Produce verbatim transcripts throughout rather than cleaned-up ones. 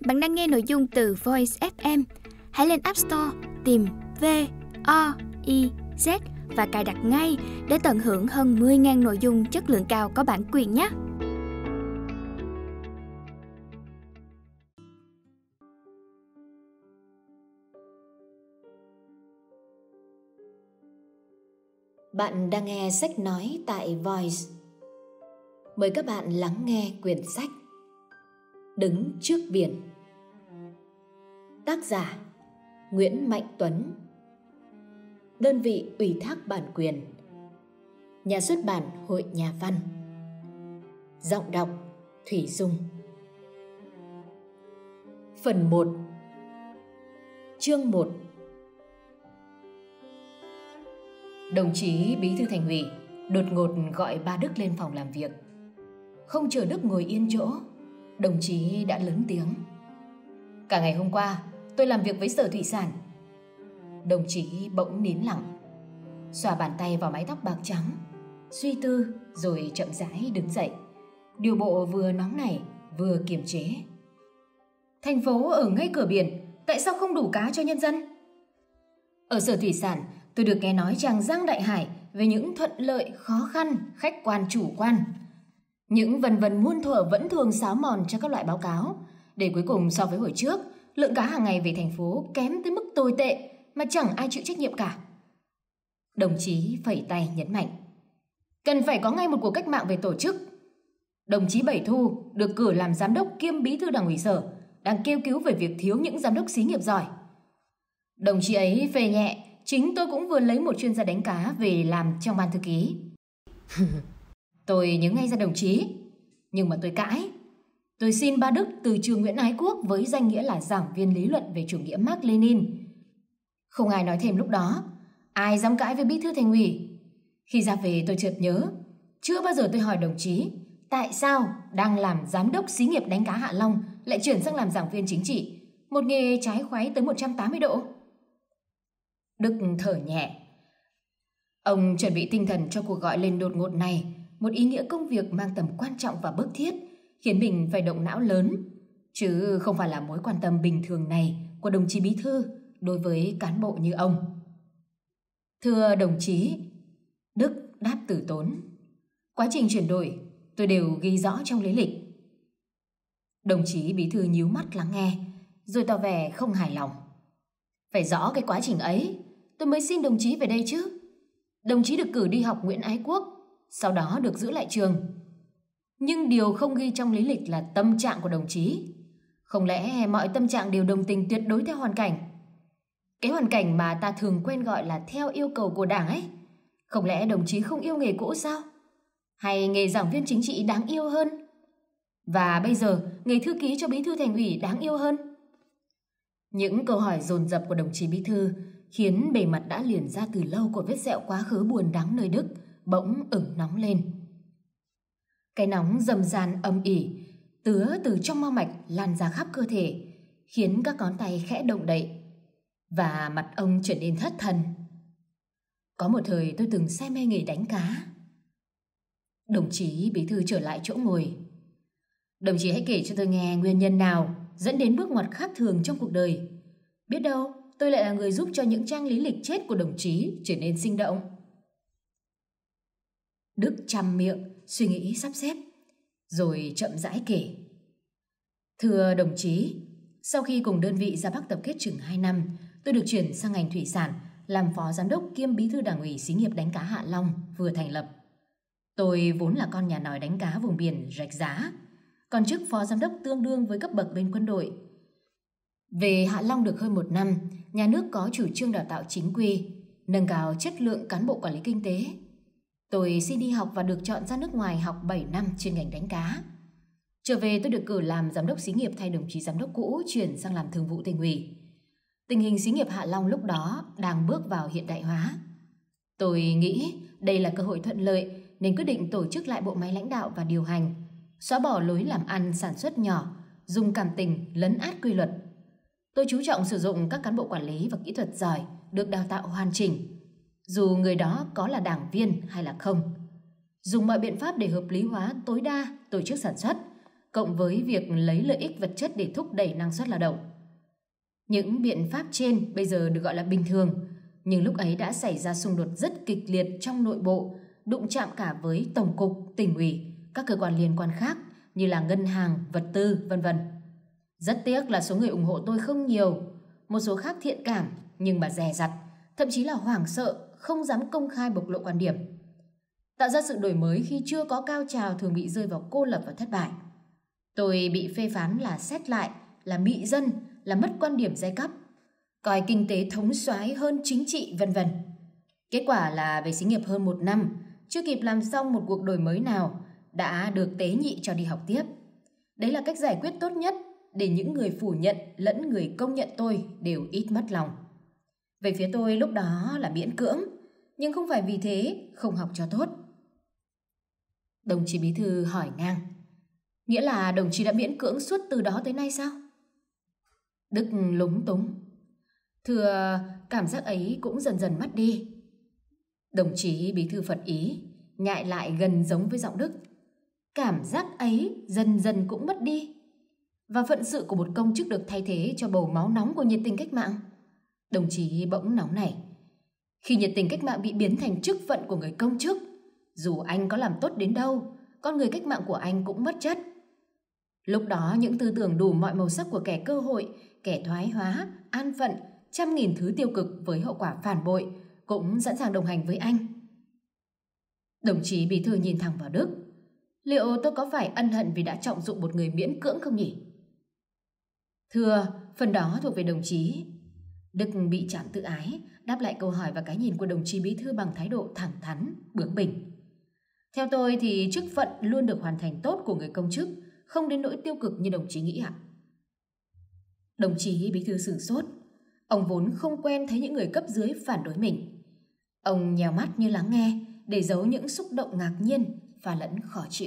Bạn đang nghe nội dung từ Voice ép em. Hãy lên App Store tìm V O I Z và cài đặt ngay để tận hưởng hơn mười nghìn nội dung chất lượng cao có bản quyền nhé. Bạn đang nghe sách nói tại Voice. Mời các bạn lắng nghe quyển sách Đứng trước biển. Tác giả Nguyễn Mạnh Tuấn. Đơn vị ủy thác bản quyền Nhà xuất bản Hội Nhà văn. Giọng đọc Thủy Dung. Phần một. Chương một. Đồng chí Bí thư Thành ủy đột ngột gọi ba Đức lên phòng làm việc. Không chờ Đức ngồi yên chỗ, đồng chí đã lớn tiếng: "Cả ngày hôm qua tôi làm việc với Sở Thủy sản." Đồng chí bỗng nín lặng, xoa bàn tay vào mái tóc bạc trắng, suy tư rồi chậm rãi đứng dậy, điều bộ vừa nóng nảy vừa kiềm chế. "Thành phố ở ngay cửa biển, tại sao không đủ cá cho nhân dân?" "Ở Sở Thủy sản, tôi được nghe nói chàng Giang Đại Hải về những thuận lợi, khó khăn, khách quan, chủ quan. Những vần vần muôn thuở vẫn thường xáo mòn cho các loại báo cáo, để cuối cùng so với hồi trước, lượng cá hàng ngày về thành phố kém tới mức tồi tệ mà chẳng ai chịu trách nhiệm cả." Đồng chí phẩy tay nhấn mạnh: "Cần phải có ngay một cuộc cách mạng về tổ chức. Đồng chí Bảy Thu được cử làm giám đốc kiêm bí thư Đảng ủy Sở, đang kêu cứu về việc thiếu những giám đốc xí nghiệp giỏi. Đồng chí ấy phê nhẹ, chính tôi cũng vừa lấy một chuyên gia đánh cá về làm trong ban thư ký." Tôi nhớ ngay ra đồng chí, nhưng mà tôi cãi. Tôi xin ba Đức từ trường Nguyễn Ái Quốc với danh nghĩa là giảng viên lý luận về chủ nghĩa Mác Lênin. Không ai nói thêm lúc đó, ai dám cãi với Bí thư Thành ủy. Khi ra về tôi chợt nhớ, chưa bao giờ tôi hỏi đồng chí tại sao đang làm giám đốc xí nghiệp đánh cá Hạ Long lại chuyển sang làm giảng viên chính trị, một nghề trái khoái tới một trăm tám mươi độ. Đức thở nhẹ. Ông chuẩn bị tinh thần cho cuộc gọi lên đột ngột này, một ý nghĩa công việc mang tầm quan trọng và bức thiết, khiến mình phải động não lớn, chứ không phải là mối quan tâm bình thường này của đồng chí bí thư đối với cán bộ như ông. "Thưa đồng chí," Đức đáp từ tốn, "quá trình chuyển đổi tôi đều ghi rõ trong lý lịch." Đồng chí bí thư nhíu mắt lắng nghe, rồi tỏ vẻ không hài lòng. "Phải rõ cái quá trình ấy, tôi mới xin đồng chí về đây chứ. Đồng chí được cử đi học Nguyễn Ái Quốc, sau đó được giữ lại trường. Nhưng điều không ghi trong lý lịch là tâm trạng của đồng chí. Không lẽ mọi tâm trạng đều đồng tình tuyệt đối theo hoàn cảnh? Cái hoàn cảnh mà ta thường quen gọi là theo yêu cầu của Đảng ấy. Không lẽ đồng chí không yêu nghề cũ sao? Hay nghề giảng viên chính trị đáng yêu hơn? Và bây giờ nghề thư ký cho Bí thư Thành ủy đáng yêu hơn?" Những câu hỏi dồn dập của đồng chí bí thư khiến bề mặt đã liền ra từ lâu của vết sẹo quá khứ buồn đắng nơi Đức bỗng ửng nóng lên. Cái nóng rầm ran âm ỉ, tứa từ trong mau mạch lan ra khắp cơ thể, khiến các ngón tay khẽ động đậy, và mặt ông trở nên thất thần. "Có một thời tôi từng say mê nghề đánh cá." Đồng chí bí thư trở lại chỗ ngồi. "Đồng chí hãy kể cho tôi nghe nguyên nhân nào dẫn đến bước ngoặt khác thường trong cuộc đời. Biết đâu tôi lại là người giúp cho những trang lý lịch chết của đồng chí trở nên sinh động." Đức chăm miệng, suy nghĩ sắp xếp, rồi chậm rãi kể. "Thưa đồng chí, sau khi cùng đơn vị ra Bắc tập kết chừng hai năm, tôi được chuyển sang ngành thủy sản, làm phó giám đốc kiêm bí thư Đảng ủy xí nghiệp đánh cá Hạ Long vừa thành lập. Tôi vốn là con nhà nòi đánh cá vùng biển Rạch Giá, còn chức phó giám đốc tương đương với cấp bậc bên quân đội. Về Hạ Long được hơn một năm, nhà nước có chủ trương đào tạo chính quy, nâng cao chất lượng cán bộ quản lý kinh tế. Tôi xin đi học và được chọn ra nước ngoài học bảy năm chuyên ngành đánh cá. Trở về tôi được cử làm giám đốc xí nghiệp thay đồng chí giám đốc cũ chuyển sang làm thường vụ Tỉnh ủy. Tình hình xí nghiệp Hạ Long lúc đó đang bước vào hiện đại hóa. Tôi nghĩ đây là cơ hội thuận lợi nên quyết định tổ chức lại bộ máy lãnh đạo và điều hành, xóa bỏ lối làm ăn sản xuất nhỏ, dùng cảm tình lấn át quy luật. Tôi chú trọng sử dụng các cán bộ quản lý và kỹ thuật giỏi, được đào tạo hoàn chỉnh, dù người đó có là đảng viên hay là không. Dùng mọi biện pháp để hợp lý hóa tối đa tổ chức sản xuất, cộng với việc lấy lợi ích vật chất để thúc đẩy năng suất lao động. Những biện pháp trên bây giờ được gọi là bình thường, nhưng lúc ấy đã xảy ra xung đột rất kịch liệt trong nội bộ, đụng chạm cả với tổng cục, tỉnh ủy, các cơ quan liên quan khác như là ngân hàng, vật tư, vân vân. Rất tiếc là số người ủng hộ tôi không nhiều, một số khác thiện cảm nhưng mà dè dặt, thậm chí là hoảng sợ, không dám công khai bộc lộ quan điểm. Tạo ra sự đổi mới khi chưa có cao trào thường bị rơi vào cô lập và thất bại. Tôi bị phê phán là xét lại, là mị dân, là mất quan điểm giai cấp, coi kinh tế thống soái hơn chính trị, vân vân. Kết quả là về xí nghiệp hơn một năm, chưa kịp làm xong một cuộc đổi mới nào, đã được tế nhị cho đi học tiếp. Đấy là cách giải quyết tốt nhất để những người phủ nhận lẫn người công nhận tôi đều ít mất lòng. Về phía tôi lúc đó là miễn cưỡng, nhưng không phải vì thế không học cho tốt. Đồng chí bí thư hỏi ngang: nghĩa là đồng chí đã miễn cưỡng suốt từ đó tới nay sao? Đức lúng túng: thưa, cảm giác ấy cũng dần dần mất đi. Đồng chí bí thư phật ý, nhại lại gần giống với giọng Đức: cảm giác ấy dần dần cũng mất đi, và phận sự của một công chức được thay thế cho bầu máu nóng của nhiệt tình cách mạng. Đồng chí bỗng nóng nảy: khi nhiệt tình cách mạng bị biến thành chức phận của người công chức, dù anh có làm tốt đến đâu, con người cách mạng của anh cũng mất chất. Lúc đó những tư tưởng đủ mọi màu sắc của kẻ cơ hội, kẻ thoái hóa, an phận, trăm nghìn thứ tiêu cực với hậu quả phản bội cũng sẵn sàng đồng hành với anh. Đồng chí bí thư nhìn thẳng vào Đức: liệu tôi có phải ân hận vì đã trọng dụng một người miễn cưỡng không nhỉ? Thưa, phần đó thuộc về đồng chí. Đức bị chạm tự ái, đáp lại câu hỏi và cái nhìn của đồng chí bí thư bằng thái độ thẳng thắn, bướng bỉnh. Theo tôi thì chức phận luôn được hoàn thành tốt của người công chức, không đến nỗi tiêu cực như đồng chí nghĩ ạ. Đồng chí bí thư sửng sốt. Ông vốn không quen thấy những người cấp dưới phản đối mình. Ông nhèo mắt như lắng nghe, để giấu những xúc động ngạc nhiên và lẫn khó chịu.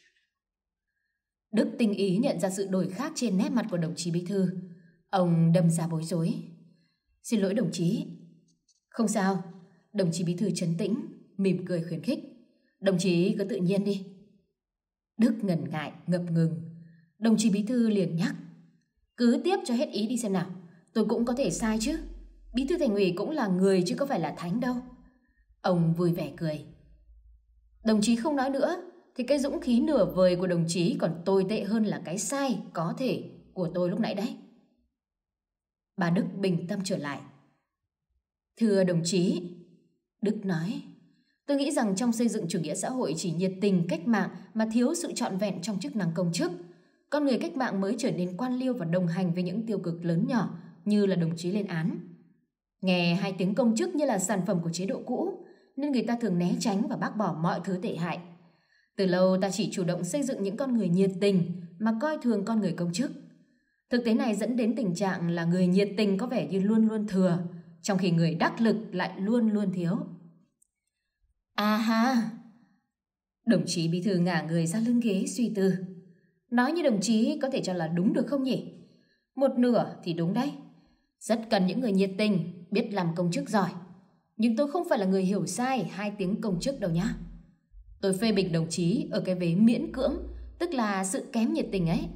Đức tinh ý nhận ra sự đổi khác trên nét mặt của đồng chí bí thư. Ông đâm ra bối rối: xin lỗi đồng chí. Không sao. Đồng chí bí thư trấn tĩnh, mỉm cười khuyến khích: đồng chí cứ tự nhiên đi. Đức ngần ngại, ngập ngừng. Đồng chí bí thư liền nhắc: cứ tiếp cho hết ý đi xem nào. Tôi cũng có thể sai chứ. Bí thư thành ủy cũng là người chứ có phải là thánh đâu. Ông vui vẻ cười: đồng chí không nói nữa thì cái dũng khí nửa vời của đồng chí còn tồi tệ hơn là cái sai có thể của tôi lúc nãy đấy. Bà Đức bình tâm trở lại: thưa đồng chí, Đức nói, tôi nghĩ rằng trong xây dựng chủ nghĩa xã hội chỉ nhiệt tình cách mạng mà thiếu sự trọn vẹn trong chức năng công chức. Con người cách mạng mới trở nên quan liêu và đồng hành với những tiêu cực lớn nhỏ như là đồng chí lên án. Nghe hai tiếng công chức như là sản phẩm của chế độ cũ, nên người ta thường né tránh và bác bỏ mọi thứ tệ hại. Từ lâu ta chỉ chủ động xây dựng những con người nhiệt tình mà coi thường con người công chức. Thực tế này dẫn đến tình trạng là người nhiệt tình có vẻ như luôn luôn thừa, trong khi người đắc lực lại luôn luôn thiếu. À ha! Đồng chí bí thư ngả người ra lưng ghế suy tư. Nói như đồng chí có thể cho là đúng được không nhỉ? Một nửa thì đúng đấy. Rất cần những người nhiệt tình, biết làm công chức giỏi. Nhưng tôi không phải là người hiểu sai hai tiếng công chức đâu nhá. Tôi phê bình đồng chí ở cái vế miễn cưỡng, tức là sự kém nhiệt tình ấy.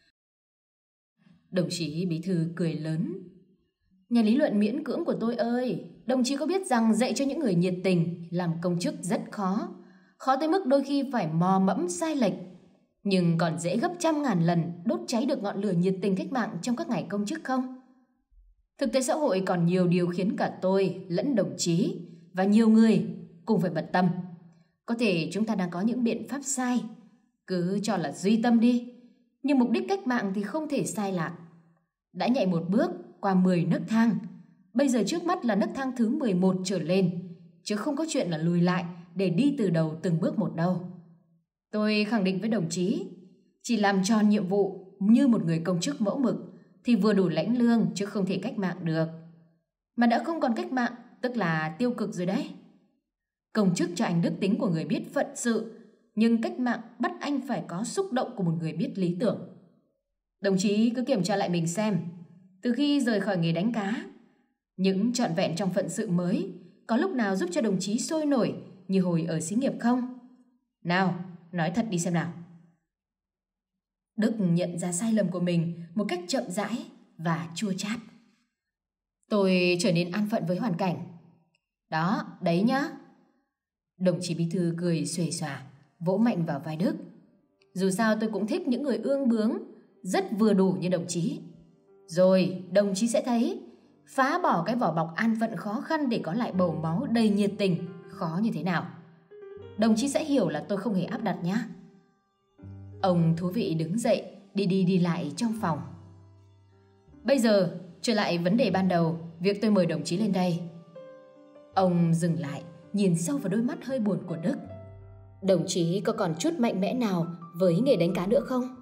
Đồng chí bí thư cười lớn. Nhà lý luận miễn cưỡng của tôi ơi, đồng chí có biết rằng dạy cho những người nhiệt tình làm công chức rất khó, khó tới mức đôi khi phải mò mẫm sai lệch, nhưng còn dễ gấp trăm ngàn lần đốt cháy được ngọn lửa nhiệt tình cách mạng trong các ngày công chức không? Thực tế xã hội còn nhiều điều khiến cả tôi lẫn đồng chí và nhiều người cùng phải bận tâm. Có thể chúng ta đang có những biện pháp sai, cứ cho là duy tâm đi, nhưng mục đích cách mạng thì không thể sai lạc. Đã nhảy một bước qua mười nấc thang, bây giờ trước mắt là nấc thang thứ mười một trở lên, chứ không có chuyện là lùi lại để đi từ đầu từng bước một đâu. Tôi khẳng định với đồng chí, chỉ làm tròn nhiệm vụ như một người công chức mẫu mực thì vừa đủ lãnh lương chứ không thể cách mạng được. Mà đã không còn cách mạng tức là tiêu cực rồi đấy. Công chức cho anh đức tính của người biết phận sự, nhưng cách mạng bắt anh phải có xúc động của một người biết lý tưởng. Đồng chí cứ kiểm tra lại mình xem, từ khi rời khỏi nghề đánh cá, những trọn vẹn trong phận sự mới có lúc nào giúp cho đồng chí sôi nổi như hồi ở xí nghiệp không? Nào, nói thật đi xem nào. Đức nhận ra sai lầm của mình một cách chậm rãi và chua chát. Tôi trở nên an phận với hoàn cảnh. Đó, đấy nhá. Đồng chí bí thư cười xuề xòa, vỗ mạnh vào vai Đức. Dù sao tôi cũng thích những người ương bướng, rất vừa đủ như đồng chí. Rồi đồng chí sẽ thấy, phá bỏ cái vỏ bọc an phận khó khăn để có lại bầu máu đầy nhiệt tình khó như thế nào. Đồng chí sẽ hiểu là tôi không hề áp đặt nhá. Ông thú vị đứng dậy, đi đi đi lại trong phòng. Bây giờ trở lại vấn đề ban đầu, việc tôi mời đồng chí lên đây. Ông dừng lại, nhìn sâu vào đôi mắt hơi buồn của Đức. Đồng chí có còn chút mạnh mẽ nào với nghề đánh cá nữa không?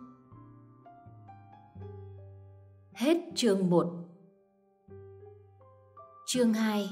Hết chương một. Chương hai.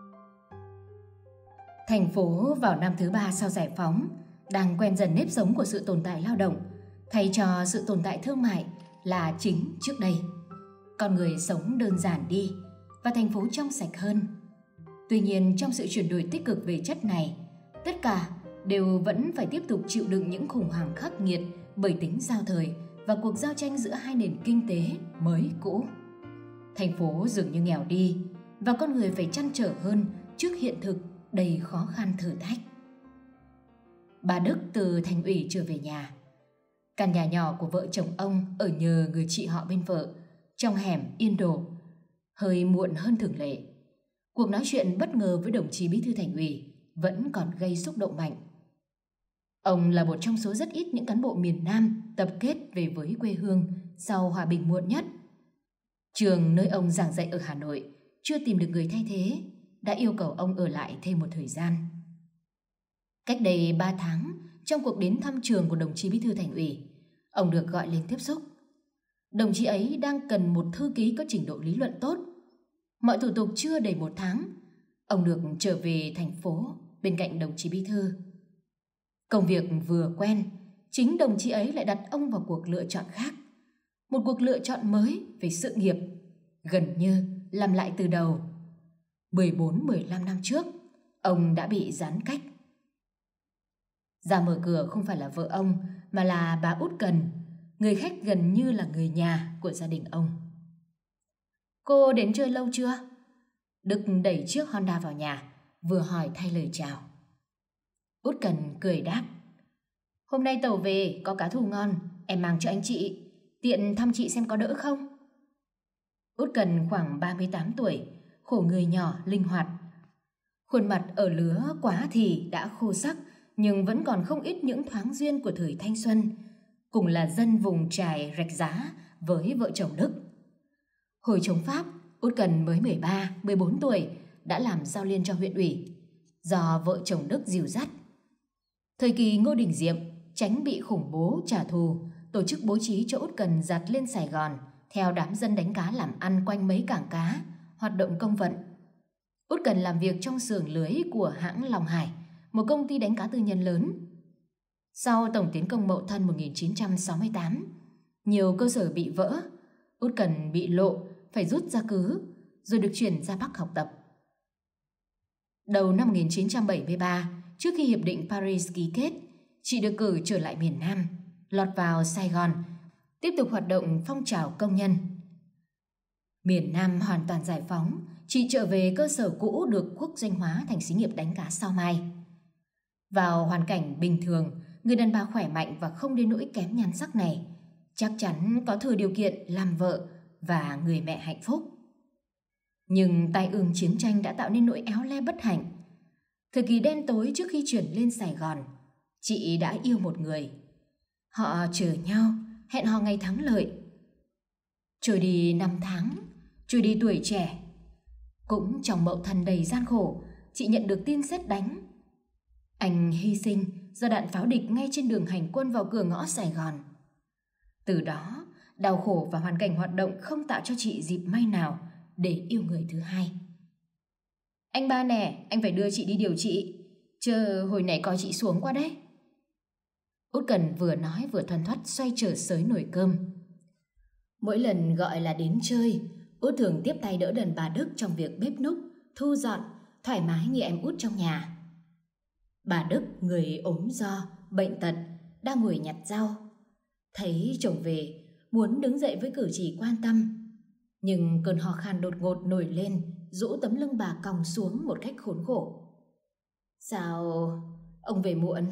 Thành phố vào năm thứ ba sau giải phóng đang quen dần nếp sống của sự tồn tại lao động, thay cho sự tồn tại thương mại là chính trước đây. Con người sống đơn giản đi và thành phố trong sạch hơn. Tuy nhiên, trong sự chuyển đổi tích cực về chất này, tất cả đều vẫn phải tiếp tục chịu đựng những khủng hoảng khắc nghiệt bởi tính giao thời và cuộc giao tranh giữa hai nền kinh tế mới cũ. Thành phố dường như nghèo đi và con người phải trăn trở hơn trước hiện thực đầy khó khăn thử thách. Bà Đức từ thành ủy trở về nhà. Căn nhà nhỏ của vợ chồng ông ở nhờ người chị họ bên vợ, trong hẻm Yên Đồ, hơi muộn hơn thường lệ. Cuộc nói chuyện bất ngờ với đồng chí bí thư thành ủy vẫn còn gây xúc động mạnh. Ông là một trong số rất ít những cán bộ miền Nam tập kết về với quê hương sau hòa bình muộn nhất. Trường nơi ông giảng dạy ở Hà Nội chưa tìm được người thay thế, đã yêu cầu ông ở lại thêm một thời gian. Cách đây ba tháng, trong cuộc đến thăm trường của đồng chí bí thư thành ủy, ông được gọi lên tiếp xúc. Đồng chí ấy đang cần một thư ký có trình độ lý luận tốt. Mọi thủ tục chưa đầy một tháng, ông được trở về thành phố bên cạnh đồng chí bí thư. Công việc vừa quen, chính đồng chí ấy lại đặt ông vào cuộc lựa chọn khác. Một cuộc lựa chọn mới về sự nghiệp, gần như làm lại từ đầu. mười bốn mười lăm năm trước, ông đã bị giãn cách. Ra mở cửa không phải là vợ ông, mà là bà Út Cần, người khách gần như là người nhà của gia đình ông. Cô đến chơi lâu chưa? Đức đẩy chiếc Honda vào nhà, vừa hỏi thay lời chào. Út Cần cười đáp. Hôm nay tàu về có cá thù ngon, em mang cho anh chị, tiện thăm chị xem có đỡ không? Út Cần khoảng ba mươi tám tuổi, khổ người nhỏ, linh hoạt. Khuôn mặt ở lứa quá thì đã khô sắc, nhưng vẫn còn không ít những thoáng duyên của thời thanh xuân, cùng là dân vùng trài Rạch Giá với vợ chồng Đức. Hồi chống Pháp, Út Cần mới mười ba, mười bốn tuổi đã làm giao liên cho huyện ủy, do vợ chồng Đức dìu dắt. Thời kỳ Ngô Đình Diệm tránh bị khủng bố trả thù, tổ chức bố trí cho Út Cần dạt lên Sài Gòn theo đám dân đánh cá làm ăn quanh mấy cảng cá, hoạt động công vận. Út Cần làm việc trong xưởng lưới của hãng Long Hải, một công ty đánh cá tư nhân lớn. Sau tổng tiến công Mậu Thân một nghìn chín trăm sáu mươi tám, nhiều cơ sở bị vỡ, Út Cần bị lộ, phải rút ra cứ, rồi được chuyển ra Bắc học tập. Đầu năm một nghìn chín trăm bảy mươi ba, trước khi Hiệp định Paris ký kết, chị được cử trở lại miền Nam, lọt vào Sài Gòn, tiếp tục hoạt động phong trào công nhân. Miền Nam hoàn toàn giải phóng, chị trở về cơ sở cũ được quốc doanh hóa thành xí nghiệp đánh cá Sao Mai. Vào hoàn cảnh bình thường, người đàn bà khỏe mạnh và không đến nỗi kém nhan sắc này chắc chắn có thừa điều kiện làm vợ và người mẹ hạnh phúc. Nhưng tai ương chiến tranh đã tạo nên nỗi éo le bất hạnh. Thời kỳ đen tối trước khi chuyển lên Sài Gòn, chị đã yêu một người. Họ chờ nhau, hẹn hò ngày thắng lợi. Trôi đi năm tháng, trôi đi tuổi trẻ. Cũng trong Mậu Thân đầy gian khổ, chị nhận được tin sét đánh. Anh hy sinh do đạn pháo địch ngay trên đường hành quân vào cửa ngõ Sài Gòn. Từ đó, đau khổ và hoàn cảnh hoạt động không tạo cho chị dịp may nào để yêu người thứ hai. Anh ba nè, anh phải đưa chị đi điều trị, chứ hồi này coi chị xuống quá đấy. Út Cần vừa nói vừa thoăn thoắt xoay trở xới nồi cơm. Mỗi lần gọi là đến chơi, Út thường tiếp tay đỡ đần bà Đức trong việc bếp núc, thu dọn, thoải mái như em út trong nhà. Bà Đức người ốm do, bệnh tật, đang ngồi nhặt rau. Thấy chồng về, muốn đứng dậy với cử chỉ quan tâm, nhưng cơn ho khan đột ngột nổi lên, rũ tấm lưng bà còng xuống một cách khốn khổ. Sao ông về muộn?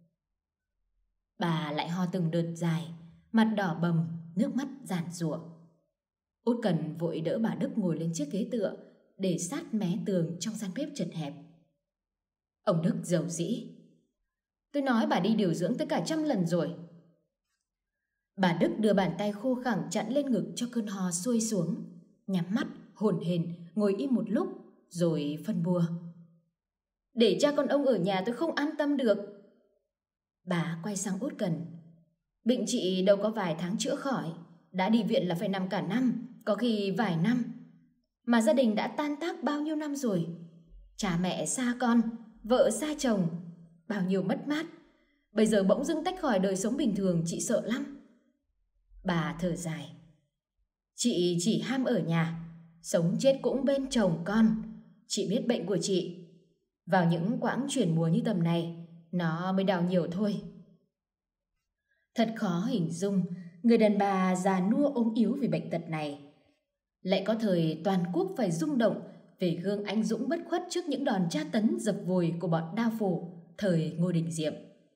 Bà lại ho từng đợt dài, mặt đỏ bầm, nước mắt giàn giụa. Út Cần vội đỡ bà Đức ngồi lên chiếc ghế tựa để sát mé tường trong gian bếp chật hẹp. Ông Đức rầu rĩ. Tôi nói bà đi điều dưỡng tới cả trăm lần rồi. Bà Đức đưa bàn tay khô khẳng chặn lên ngực cho cơn ho xuôi xuống, nhắm mắt, hổn hển ngồi im một lúc, rồi phân bua. Để cha con ông ở nhà tôi không an tâm được. Bà quay sang Út Cần. Bệnh chị đâu có vài tháng chữa khỏi, đã đi viện là phải nằm cả năm, có khi vài năm. Mà gia đình đã tan tác bao nhiêu năm rồi. Cha mẹ xa con, vợ xa chồng, bao nhiêu mất mát. Bây giờ bỗng dưng tách khỏi đời sống bình thường, chị sợ lắm. Bà thở dài. Chị chỉ ham ở nhà, sống chết cũng bên chồng con. Chị biết bệnh của chị. Vào những quãng chuyển mùa như tầm này, nó mới đau nhiều thôi. Thật khó hình dung người đàn bà già nua ốm yếu vì bệnh tật này. Lại có thời toàn quốc phải rung động về gương anh dũng bất khuất trước những đòn tra tấn dập vùi của bọn đao phủ thời Ngô Đình Diệm.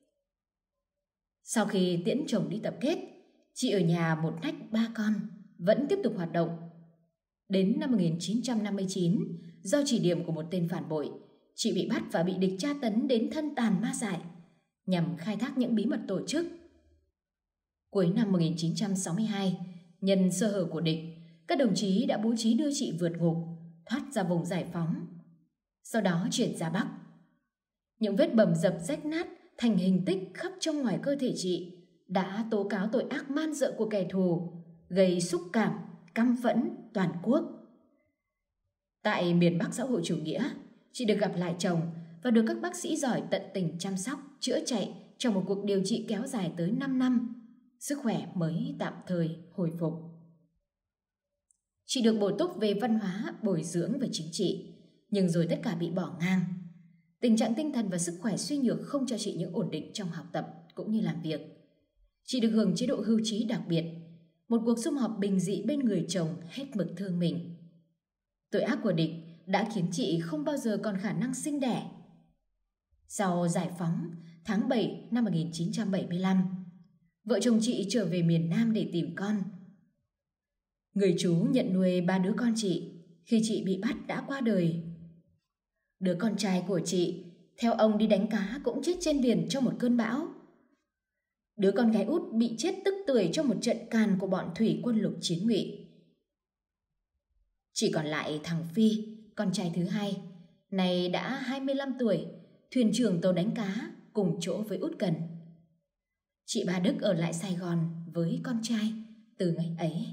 Sau khi tiễn chồng đi tập kết, chị ở nhà một nách ba con, vẫn tiếp tục hoạt động. Đến năm một nghìn chín trăm năm mươi chín, do chỉ điểm của một tên phản bội, chị bị bắt và bị địch tra tấn đến thân tàn ma dại, nhằm khai thác những bí mật tổ chức. Cuối năm một nghìn chín trăm sáu mươi hai, nhân sơ hở của địch, các đồng chí đã bố trí đưa chị vượt ngục, thoát ra vùng giải phóng, sau đó chuyển ra Bắc. Những vết bầm dập rách nát thành hình tích khắp trong ngoài cơ thể chị đã tố cáo tội ác man rợ của kẻ thù, gây xúc cảm, căm phẫn toàn quốc. Tại miền Bắc xã hội chủ nghĩa, chị được gặp lại chồng và được các bác sĩ giỏi tận tình chăm sóc, chữa chạy trong một cuộc điều trị kéo dài tới năm năm. Sức khỏe mới tạm thời hồi phục. Chị được bổ túc về văn hóa, bồi dưỡng về chính trị, nhưng rồi tất cả bị bỏ ngang. Tình trạng tinh thần và sức khỏe suy nhược không cho chị những ổn định trong học tập cũng như làm việc. Chị được hưởng chế độ hưu trí đặc biệt, một cuộc sum họp bình dị bên người chồng hết mực thương mình. Tội ác của địch đã khiến chị không bao giờ còn khả năng sinh đẻ. Sau giải phóng, tháng bảy năm một nghìn chín trăm bảy mươi lăm, vợ chồng chị trở về miền Nam để tìm con. Người chú nhận nuôi ba đứa con chị khi chị bị bắt đã qua đời. Đứa con trai của chị theo ông đi đánh cá cũng chết trên biển trong một cơn bão. Đứa con gái út bị chết tức tưởi trong một trận càn của bọn thủy quân lục chiến ngụy. Chỉ còn lại thằng Phi, con trai thứ hai, này đã hai mươi lăm tuổi, thuyền trưởng tàu đánh cá cùng chỗ với Út Cần. Chị Ba Đức ở lại Sài Gòn với con trai từ ngày ấy.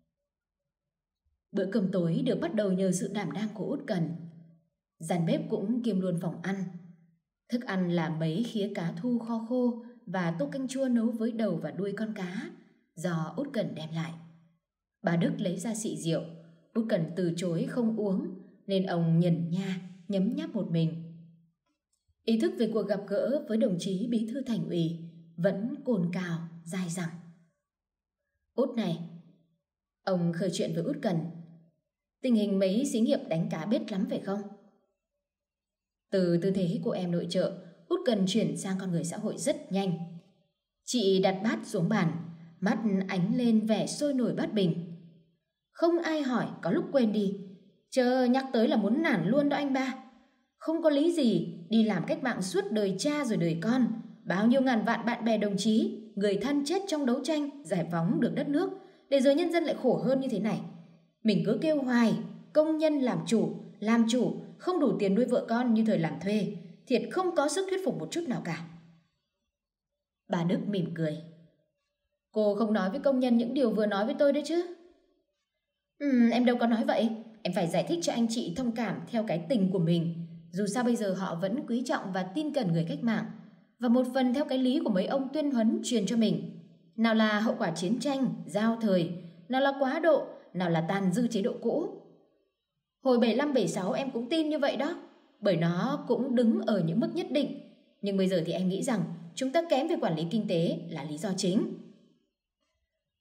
Bữa cơm tối được bắt đầu nhờ sự đảm đang của Út Cần. Gian bếp cũng kiêm luôn phòng ăn. Thức ăn là mấy khía cá thu kho khô và tô canh chua nấu với đầu và đuôi con cá do Út Cần đem lại. Bà Đức lấy ra xị rượu, Út Cần từ chối không uống nên ông nhẩn nha nhấm nháp một mình. Ý thức về cuộc gặp gỡ với đồng chí bí thư thành ủy vẫn cồn cào dai dẳng. Út này, ông khởi chuyện với Út Cần. Tình hình mấy xí nghiệp đánh cá biết lắm phải không? Từ tư thế của em nội trợ, Út Cần chuyển sang con người xã hội rất nhanh. Chị đặt bát xuống bàn, mắt ánh lên vẻ sôi nổi bát bình. Không ai hỏi, có lúc quên đi. Chờ nhắc tới là muốn nản luôn đó anh ba. Không có lý gì đi làm cách mạng suốt đời cha rồi đời con. Bao nhiêu ngàn vạn bạn bè đồng chí, người thân chết trong đấu tranh giải phóng được đất nước, để giờ nhân dân lại khổ hơn như thế này. Mình cứ kêu hoài công nhân làm chủ, làm chủ, không đủ tiền nuôi vợ con như thời làm thuê, thiệt không có sức thuyết phục một chút nào cả. Bà Đức mỉm cười. Cô không nói với công nhân những điều vừa nói với tôi đấy chứ? Ừ, em đâu có nói vậy. Em phải giải thích cho anh chị thông cảm theo cái tình của mình. Dù sao bây giờ họ vẫn quý trọng và tin cẩn người cách mạng, và một phần theo cái lý của mấy ông tuyên huấn truyền cho mình. Nào là hậu quả chiến tranh, giao thời, nào là quá độ, nào là tàn dư chế độ cũ. Hồi bảy lăm bảy sáu em cũng tin như vậy đó, bởi nó cũng đứng ở những mức nhất định. Nhưng bây giờ thì em nghĩ rằng chúng ta kém về quản lý kinh tế là lý do chính.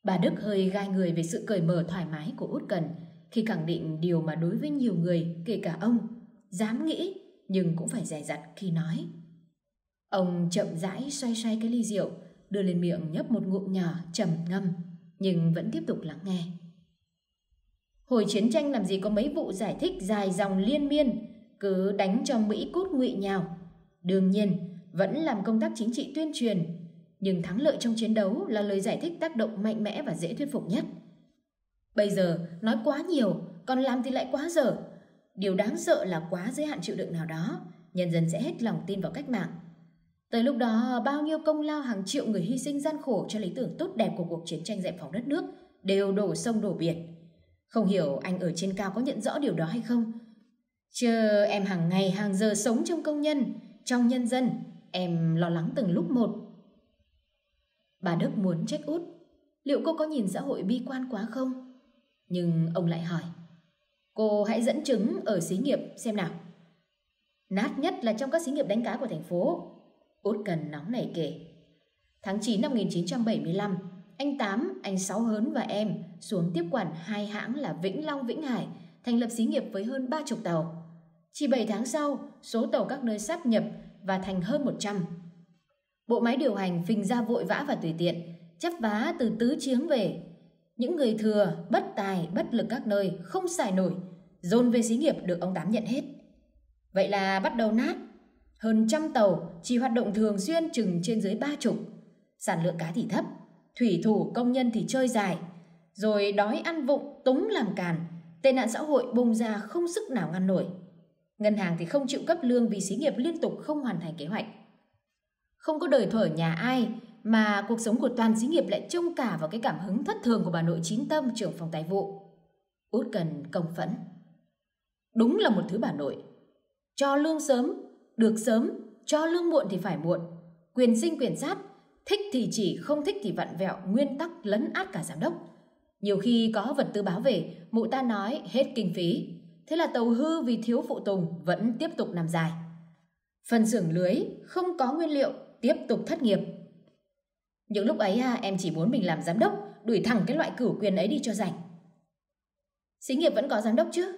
Bà Đức hơi gai người về sự cởi mở thoải mái của Út Cần khi khẳng định điều mà đối với nhiều người, kể cả ông, dám nghĩ nhưng cũng phải dè dặt khi nói. Ông chậm rãi xoay xoay cái ly rượu, đưa lên miệng nhấp một ngụm nhỏ trầm ngâm, nhưng vẫn tiếp tục lắng nghe. Hồi chiến tranh làm gì có mấy vụ giải thích dài dòng liên miên, cứ đánh cho Mỹ cốt ngụy nhào. Đương nhiên, vẫn làm công tác chính trị tuyên truyền, nhưng thắng lợi trong chiến đấu là lời giải thích tác động mạnh mẽ và dễ thuyết phục nhất. Bây giờ nói quá nhiều, còn làm thì lại quá dở. Điều đáng sợ là quá giới hạn chịu đựng nào đó, nhân dân sẽ hết lòng tin vào cách mạng. Tới lúc đó, bao nhiêu công lao hàng triệu người hy sinh gian khổ cho lý tưởng tốt đẹp của cuộc chiến tranh giải phóng đất nước đều đổ sông đổ biển. Không hiểu anh ở trên cao có nhận rõ điều đó hay không? Chứ em hàng ngày hàng giờ sống trong công nhân, trong nhân dân, em lo lắng từng lúc một. Bà Đức muốn trách Út, liệu cô có nhìn xã hội bi quan quá không? Nhưng ông lại hỏi, cô hãy dẫn chứng ở xí nghiệp xem nào. Nát nhất là trong các xí nghiệp đánh cá của thành phố. Út Cần nóng nảy kể. Tháng chín năm một nghìn chín trăm bảy mươi lăm, anh Tám, anh Sáu Hớn và em xuống tiếp quản hai hãng là Vĩnh Long, Vĩnh Hải, thành lập xí nghiệp với hơn ba chục tàu. Chỉ bảy tháng sau, số tàu các nơi sáp nhập và thành hơn một trăm. Bộ máy điều hành phình ra vội vã và tùy tiện, chắp vá từ tứ chiếng về. Những người thừa, bất tài, bất lực các nơi không xài nổi, dồn về xí nghiệp được ông Tám nhận hết. Vậy là bắt đầu nát. Hơn trăm tàu chỉ hoạt động thường xuyên chừng trên dưới ba chục. Sản lượng cá thì thấp, thủy thủ công nhân thì chơi dài. Rồi đói ăn vụng, túng làm càn, tệ nạn xã hội bùng ra không sức nào ngăn nổi. Ngân hàng thì không chịu cấp lương vì xí nghiệp liên tục không hoàn thành kế hoạch. Không có đời thở nhà ai, mà cuộc sống của toàn xí nghiệp lại trông cả vào cái cảm hứng thất thường của bà nội Chín Tâm, trưởng phòng tài vụ. Út Cần công phẫn. Đúng là một thứ bà nội. Cho lương sớm, được sớm, cho lương muộn thì phải muộn. Quyền sinh quyền sát, thích thì chỉ, không thích thì vặn vẹo, nguyên tắc lấn át cả giám đốc. Nhiều khi có vật tư báo về, mụ ta nói hết kinh phí. Thế là tàu hư vì thiếu phụ tùng vẫn tiếp tục nằm dài. Phần xưởng lưới không có nguyên liệu, tiếp tục thất nghiệp. Những lúc ấy à, em chỉ muốn mình làm giám đốc, đuổi thẳng cái loại cửu quyền ấy đi cho rảnh. Xí nghiệp vẫn có giám đốc chứ?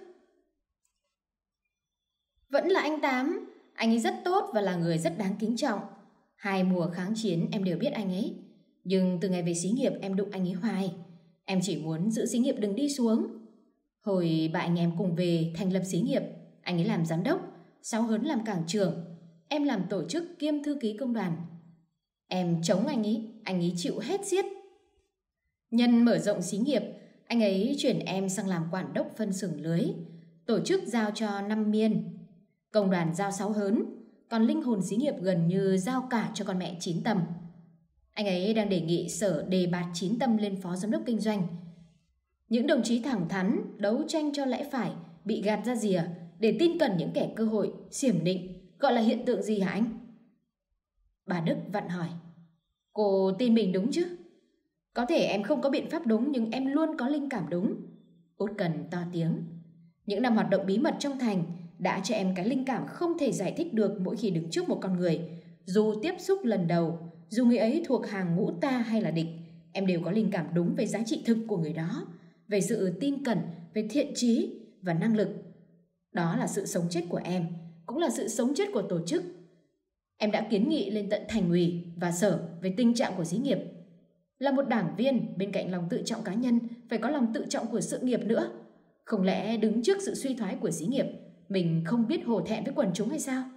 Vẫn là anh Tám. Anh ấy rất tốt và là người rất đáng kính trọng. Hai mùa kháng chiến em đều biết anh ấy. Nhưng từ ngày về xí nghiệp em đụng anh ấy hoài. Em chỉ muốn giữ xí nghiệp đừng đi xuống. Hồi ba anh em cùng về thành lập xí nghiệp, anh ấy làm giám đốc, Sáu Hớn làm cảng trưởng, em làm tổ chức kiêm thư ký công đoàn. Em chống anh ấy, anh ấy chịu hết xiết. Nhân mở rộng xí nghiệp, anh ấy chuyển em sang làm quản đốc phân xưởng lưới, tổ chức giao cho năm miên, công đoàn giao Sáu Hớn, còn linh hồn xí nghiệp gần như giao cả cho con mẹ Chín Tâm. Anh ấy đang đề nghị sở đề bạt Chín Tâm lên phó giám đốc kinh doanh. Những đồng chí thẳng thắn, đấu tranh cho lẽ phải, bị gạt ra rìa để tin cẩn những kẻ cơ hội, xiểm nịnh, gọi là hiện tượng gì hả anh? Bà Đức vặn hỏi. Cô tin mình đúng chứ? Có thể em không có biện pháp đúng, nhưng em luôn có linh cảm đúng. Út Cần to tiếng. Những năm hoạt động bí mật trong thành đã cho em cái linh cảm không thể giải thích được mỗi khi đứng trước một con người. Dù tiếp xúc lần đầu, dù người ấy thuộc hàng ngũ ta hay là địch, em đều có linh cảm đúng về giá trị thực của người đó, về sự tin cẩn, về thiện chí và năng lực. Đó là sự sống chết của em, cũng là sự sống chết của tổ chức. Em đã kiến nghị lên tận thành ủy và sở về tình trạng của xí nghiệp. Là một đảng viên, bên cạnh lòng tự trọng cá nhân, phải có lòng tự trọng của sự nghiệp nữa. Không lẽ đứng trước sự suy thoái của xí nghiệp, mình không biết hổ thẹn với quần chúng hay sao?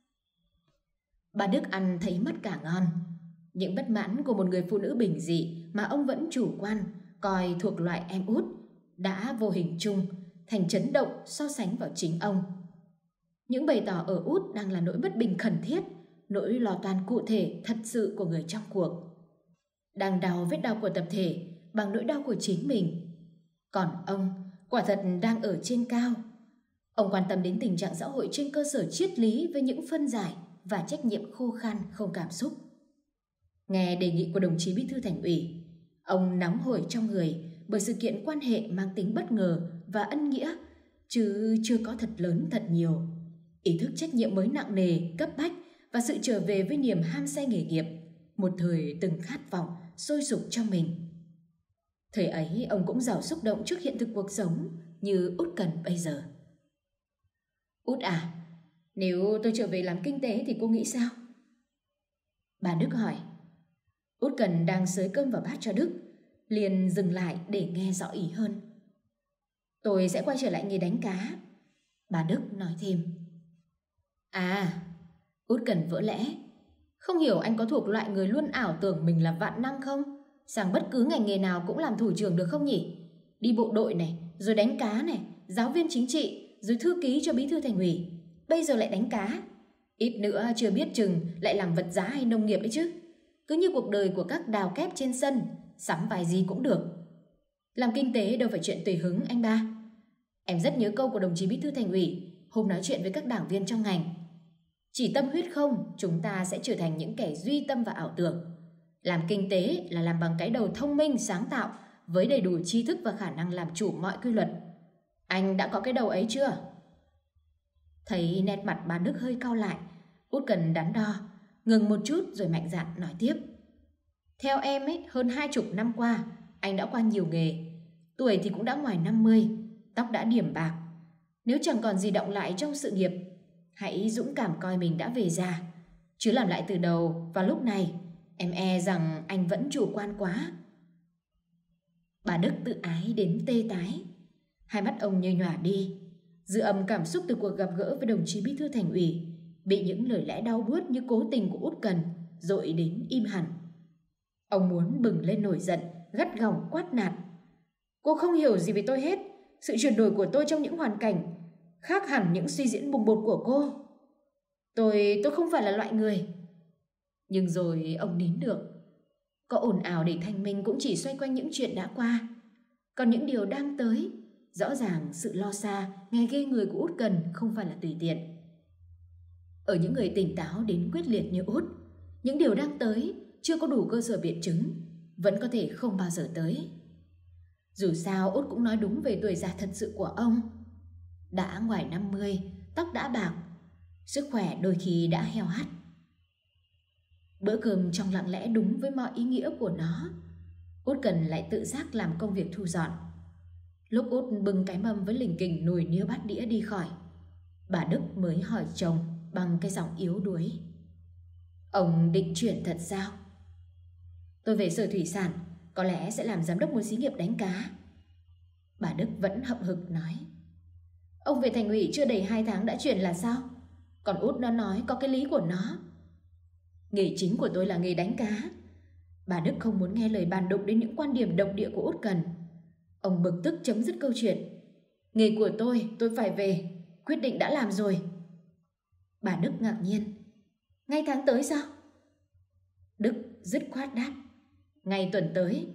Bà Đức ăn thấy mất cả ngon. Những bất mãn của một người phụ nữ bình dị mà ông vẫn chủ quan, coi thuộc loại em út, đã vô hình chung thành chấn động so sánh vào chính ông. Những bày tỏ ở út đang là nỗi bất bình khẩn thiết, nỗi lo toan cụ thể thật sự của người trong cuộc. Đang đau vết đau của tập thể bằng nỗi đau của chính mình. Còn ông quả thật đang ở trên cao. Ông quan tâm đến tình trạng xã hội trên cơ sở triết lý với những phân giải và trách nhiệm khô khan không cảm xúc. Nghe đề nghị của đồng chí bí thư thành ủy, ông nóng hổi trong người bởi sự kiện quan hệ mang tính bất ngờ và ân nghĩa, chứ chưa có thật lớn thật nhiều. Ý thức trách nhiệm mới nặng nề, cấp bách và sự trở về với niềm ham say nghề nghiệp, một thời từng khát vọng sôi sục trong mình. Thời ấy ông cũng giàu xúc động trước hiện thực cuộc sống như Út Cần bây giờ. Út à, nếu tôi trở về làm kinh tế thì cô nghĩ sao? Bà Đức hỏi. Út Cần đang xới cơm vào bát cho Đức, liền dừng lại để nghe rõ ý hơn. Tôi sẽ quay trở lại nghề đánh cá, bà Đức nói thêm. À, Út Cần vỡ lẽ. Không hiểu anh có thuộc loại người luôn ảo tưởng mình là vạn năng không? Sang bất cứ ngành nghề nào cũng làm thủ trưởng được không nhỉ? Đi bộ đội này, rồi đánh cá này, giáo viên chính trị, rồi thư ký cho bí thư thành ủy. Bây giờ lại đánh cá. Ít nữa chưa biết chừng lại làm vật giá hay nông nghiệp ấy chứ. Cứ như cuộc đời của các đào kép trên sân, sắm vài gì cũng được. Làm kinh tế đâu phải chuyện tùy hứng anh ba. Em rất nhớ câu của đồng chí bí thư thành ủy hôm nói chuyện với các đảng viên trong ngành. Chỉ tâm huyết không, chúng ta sẽ trở thành những kẻ duy tâm và ảo tưởng. Làm kinh tế là làm bằng cái đầu thông minh, sáng tạo, với đầy đủ tri thức và khả năng làm chủ mọi quy luật. Anh đã có cái đầu ấy chưa? Thấy nét mặt bà Đức hơi cau lại, Út Cần đắn đo, ngừng một chút rồi mạnh dạn nói tiếp. Theo em ấy, hơn hai chục năm qua, anh đã qua nhiều nghề. Tuổi thì cũng đã ngoài năm mươi, tóc đã điểm bạc. Nếu chẳng còn gì động lại trong sự nghiệp, hãy dũng cảm coi mình đã về già. Chứ làm lại từ đầu vào lúc này, em e rằng anh vẫn chủ quan quá. Bà Đức tự ái đến tê tái. Hai mắt ông như nhòa đi. Dư âm cảm xúc từ cuộc gặp gỡ với đồng chí bí thư thành ủy bị những lời lẽ đau buốt như cố tình của Út Cần dội đến im hẳn. Ông muốn bừng lên nổi giận, gắt gỏng quát nạt. Cô không hiểu gì về tôi hết. Sự chuyển đổi của tôi trong những hoàn cảnh khác hẳn những suy diễn bùng bột của cô. Tôi, tôi không phải là loại người. Nhưng rồi ông nín được. Có ồn ào để thanh minh cũng chỉ xoay quanh những chuyện đã qua. Còn những điều đang tới, rõ ràng sự lo xa, nghe ghê người của Út Cần không phải là tùy tiện. Ở những người tỉnh táo đến quyết liệt như Út, những điều đang tới chưa có đủ cơ sở biện chứng, vẫn có thể không bao giờ tới. Dù sao Út cũng nói đúng về tuổi già thật sự của ông. Đã ngoài năm mươi, tóc đã bạc, sức khỏe đôi khi đã heo hắt. Bữa cơm trong lặng lẽ đúng với mọi ý nghĩa của nó. Út Cần lại tự giác làm công việc thu dọn. Lúc Út bưng cái mâm với lình kình nồi niêu bát đĩa đi khỏi, bà Đức mới hỏi chồng bằng cái giọng yếu đuối. Ông định chuyển thật sao? Tôi về Sở Thủy sản, có lẽ sẽ làm giám đốc một xí nghiệp đánh cá. Bà Đức vẫn hậm hực nói. Ông về thành ủy chưa đầy hai tháng đã chuyển là sao? Còn Út nó nói có cái lý của nó. Nghề chính của tôi là nghề đánh cá. Bà Đức không muốn nghe lời bàn đụng đến những quan điểm độc địa của Út Cần. Ông bực tức chấm dứt câu chuyện. Nghề của tôi, tôi phải về. Quyết định đã làm rồi. Bà Đức ngạc nhiên. Ngay tháng tới sao? Đức dứt khoát đáp. Ngay tuần tới.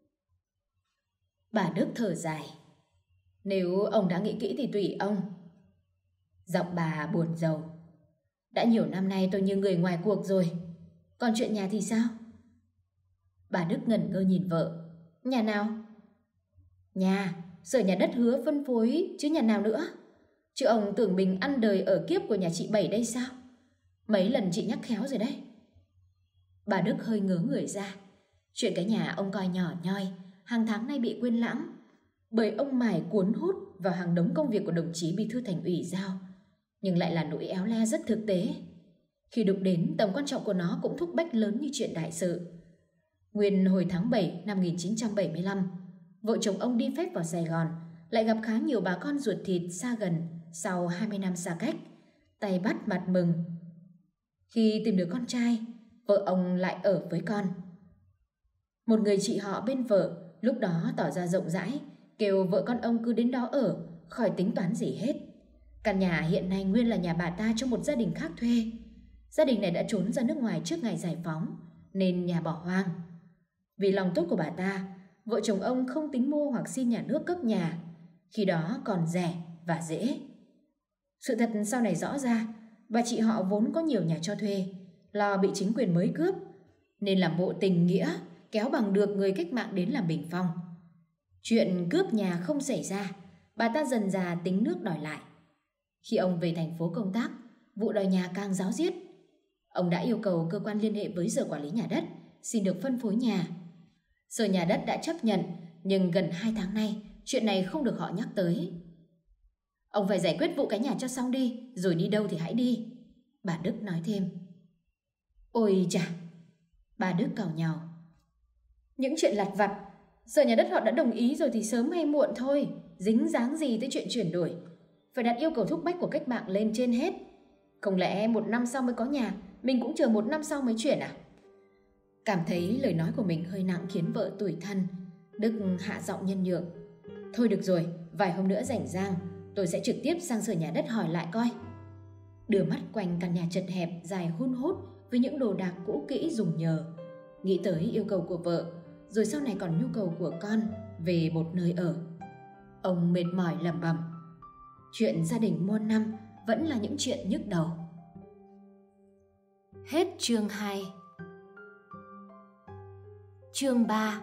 Bà Đức thở dài. Nếu ông đã nghĩ kỹ thì tùy ông. Giọng bà buồn rầu. Đã nhiều năm nay tôi như người ngoài cuộc rồi. Còn chuyện nhà thì sao? Bà Đức ngẩn ngơ nhìn vợ. Nhà nào? Nhà, Sở Nhà Đất hứa phân phối chứ nhà nào nữa. Chứ ông tưởng mình ăn đời ở kiếp của nhà chị Bảy đây sao? Mấy lần chị nhắc khéo rồi đấy. Bà Đức hơi ngớ người ra. Chuyện cái nhà ông coi nhỏ nhoi, hàng tháng nay bị quên lãng, bởi ông mải cuốn hút vào hàng đống công việc của đồng chí bí thư thành ủy giao, nhưng lại là nỗi éo le rất thực tế. Khi đụng đến, tầm quan trọng của nó cũng thúc bách lớn như chuyện đại sự. Nguyên hồi tháng bảy năm một nghìn chín trăm bảy mươi lăm, vợ chồng ông đi phép vào Sài Gòn, lại gặp khá nhiều bà con ruột thịt xa gần sau hai mươi năm xa cách, tay bắt mặt mừng. Khi tìm được con trai, vợ ông lại ở với con. Một người chị họ bên vợ lúc đó tỏ ra rộng rãi, kêu vợ con ông cứ đến đó ở, khỏi tính toán gì hết. Căn nhà hiện nay nguyên là nhà bà ta cho một gia đình khác thuê. Gia đình này đã trốn ra nước ngoài trước ngày giải phóng, nên nhà bỏ hoang. Vì lòng tốt của bà ta, vợ chồng ông không tính mua hoặc xin nhà nước cấp nhà, khi đó còn rẻ và dễ. Sự thật sau này rõ ra, bà chị họ vốn có nhiều nhà cho thuê, lo bị chính quyền mới cướp, nên làm bộ tình nghĩa kéo bằng được người cách mạng đến làm bình phong. Chuyện cướp nhà không xảy ra, bà ta dần dà tính nước đòi lại. Khi ông về thành phố công tác, vụ đòi nhà càng ráo riết. Ông đã yêu cầu cơ quan liên hệ với Sở Quản lý Nhà đất xin được phân phối nhà. Sở Nhà đất đã chấp nhận, nhưng gần hai tháng nay chuyện này không được họ nhắc tới. Ông phải giải quyết vụ cái nhà cho xong đi, rồi đi đâu thì hãy đi, bà Đức nói thêm. Ôi chà, bà Đức càu nhàu. Những chuyện lặt vặt, giờ nhà đất họ đã đồng ý rồi thì sớm hay muộn thôi, dính dáng gì tới chuyện chuyển đổi. Phải đặt yêu cầu thúc bách của cách mạng lên trên hết. Không lẽ một năm sau mới có nhà, mình cũng chờ một năm sau mới chuyển à? Cảm thấy lời nói của mình hơi nặng khiến vợ tủi thân, Đức hạ giọng nhân nhượng. Thôi được rồi, vài hôm nữa rảnh rang, tôi sẽ trực tiếp sang sở nhà đất hỏi lại coi. Đưa mắt quanh căn nhà chật hẹp dài hun hút với những đồ đạc cũ kỹ dùng nhờ, nghĩ tới yêu cầu của vợ, rồi sau này còn nhu cầu của con về một nơi ở. Ông mệt mỏi lẩm bẩm. Chuyện gia đình muôn năm vẫn là những chuyện nhức đầu. Hết chương hai. Chương ba.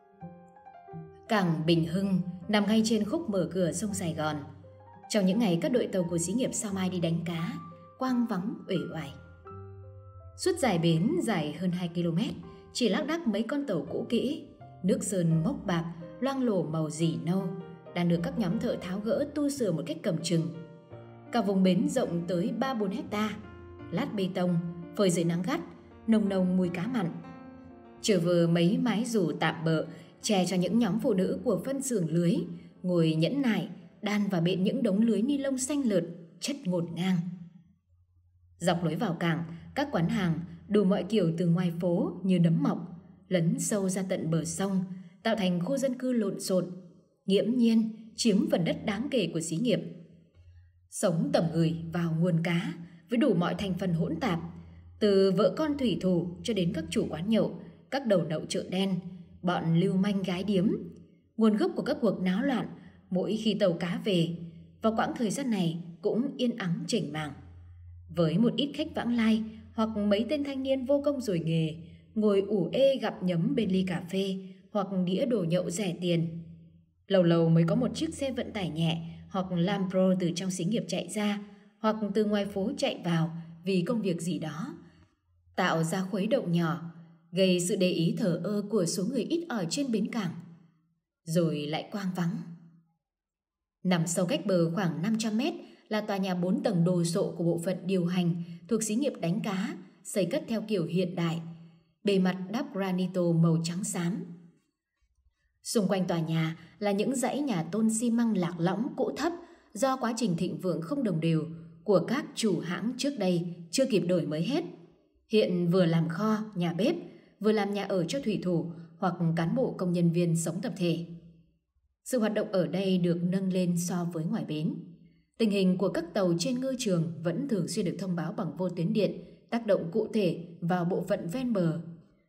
Cảng Bình Hưng nằm ngay trên khúc mở cửa sông Sài Gòn. Trong những ngày các đội tàu của xí nghiệp Sao Mai đi đánh cá, quang vắng uể oải. Suốt dải bến dài hơn hai ki lô mét, chỉ lác đác mấy con tàu cũ kỹ, nước sơn mốc bạc, loang lổ màu dỉ nâu, đang được các nhóm thợ tháo gỡ tu sửa một cách cầm chừng. Cả vùng bến rộng tới ba bốn hecta, lát bê tông, phơi dưới nắng gắt, nồng nồng mùi cá mặn. Trở vừa mấy mái dù tạm bợ, che cho những nhóm phụ nữ của phân xưởng lưới, ngồi nhẫn nại, đan và bện những đống lưới ni lông xanh lượt, chất ngổn ngang. Dọc lối vào cảng, các quán hàng đủ mọi kiểu từ ngoài phố như nấm mọc, lấn sâu ra tận bờ sông, tạo thành khu dân cư lộn xộn, nghiễm nhiên chiếm phần đất đáng kể của xí nghiệp. Sống tầm gửi vào nguồn cá với đủ mọi thành phần hỗn tạp, từ vợ con thủy thủ cho đến các chủ quán nhậu, các đầu nậu chợ đen, bọn lưu manh gái điếm. Nguồn gốc của các cuộc náo loạn mỗi khi tàu cá về, vào quãng thời gian này cũng yên ắng chểnh mảng. Với một ít khách vãng lai hoặc mấy tên thanh niên vô công rồi nghề, ngồi ủ ê gặp nhấm bên ly cà phê hoặc đĩa đồ nhậu rẻ tiền. Lâu lâu mới có một chiếc xe vận tải nhẹ hoặc Lambo từ trong xí nghiệp chạy ra, hoặc từ ngoài phố chạy vào vì công việc gì đó, tạo ra khuấy động nhỏ, gây sự để ý thờ ơ của số người ít ở trên bến cảng. Rồi lại quang vắng. Nằm sâu cách bờ khoảng năm trăm mét là tòa nhà bốn tầng đồ sộ của bộ phận điều hành thuộc xí nghiệp đánh cá, xây cất theo kiểu hiện đại, bề mặt đắp granito màu trắng xám. Xung quanh tòa nhà là những dãy nhà tôn xi măng lạc lõng cũ thấp do quá trình thịnh vượng không đồng đều của các chủ hãng trước đây chưa kịp đổi mới hết. Hiện vừa làm kho, nhà bếp, vừa làm nhà ở cho thủy thủ hoặc cán bộ công nhân viên sống tập thể. Sự hoạt động ở đây được nâng lên so với ngoài bến. Tình hình của các tàu trên ngư trường vẫn thường xuyên được thông báo bằng vô tuyến điện, tác động cụ thể vào bộ phận ven bờ.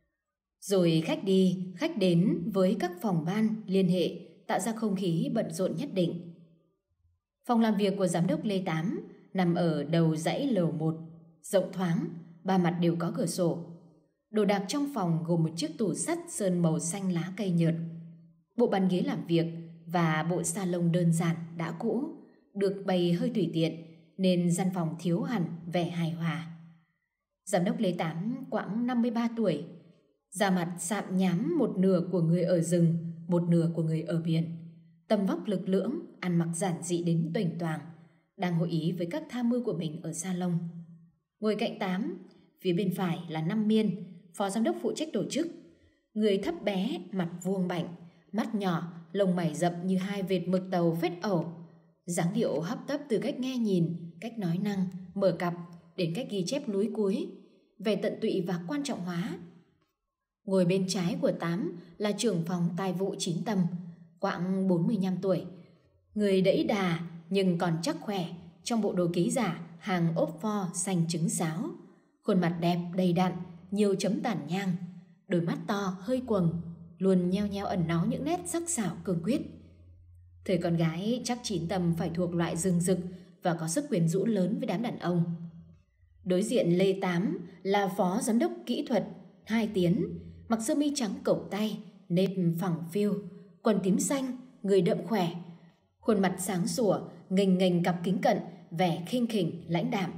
Rồi khách đi, khách đến với các phòng ban, liên hệ, tạo ra không khí bận rộn nhất định. Phòng làm việc của giám đốc Lê Tám nằm ở đầu dãy lầu một, rộng thoáng, ba mặt đều có cửa sổ. Đồ đạc trong phòng gồm một chiếc tủ sắt sơn màu xanh lá cây nhợt, bộ bàn ghế làm việc và bộ salon đơn giản đã cũ, được bày hơi tùy tiện nên gian phòng thiếu hẳn vẻ hài hòa. Giám đốc Lê Tám quãng năm mươi ba tuổi, da mặt sạm nhám một nửa của người ở rừng, một nửa của người ở biển, tầm vóc lực lưỡng, ăn mặc giản dị đến toành toàng, đang hội ý với các tham mưu của mình ở salon. Ngồi cạnh Tám, phía bên phải là Năm Miên, phó giám đốc phụ trách tổ chức, người thấp bé, mặt vuông bảnh, mắt nhỏ, lông mày rậm như hai vệt mực tàu vết ẩu, dáng điệu hấp tấp từ cách nghe nhìn, cách nói năng, mở cặp đến cách ghi chép lúi cúi, về tận tụy và quan trọng hóa. Ngồi bên trái của Tám là trưởng phòng tài vụ chín tầm, quãng bốn mươi lăm tuổi, người đẫy đà nhưng còn chắc khỏe trong bộ đồ ký giả hàng ốp pho xanh trứng sáo, khuôn mặt đẹp đầy đặn, nhiều chấm tàn nhang, đôi mắt to hơi quầng, luôn nheo nheo ẩn náu những nét sắc sảo cương quyết. Thời con gái chắc chín tầm phải thuộc loại rừng rực và có sức quyến rũ lớn với đám đàn ông. Đối diện Lê Tám là phó giám đốc kỹ thuật Hai Tiến, mặc sơ mi trắng cộc tay, nếp phẳng phiu, quần tím xanh, người đậm khỏe, khuôn mặt sáng sủa, nghềnh nghềnh cặp kính cận, vẻ khinh khỉnh lãnh đạm.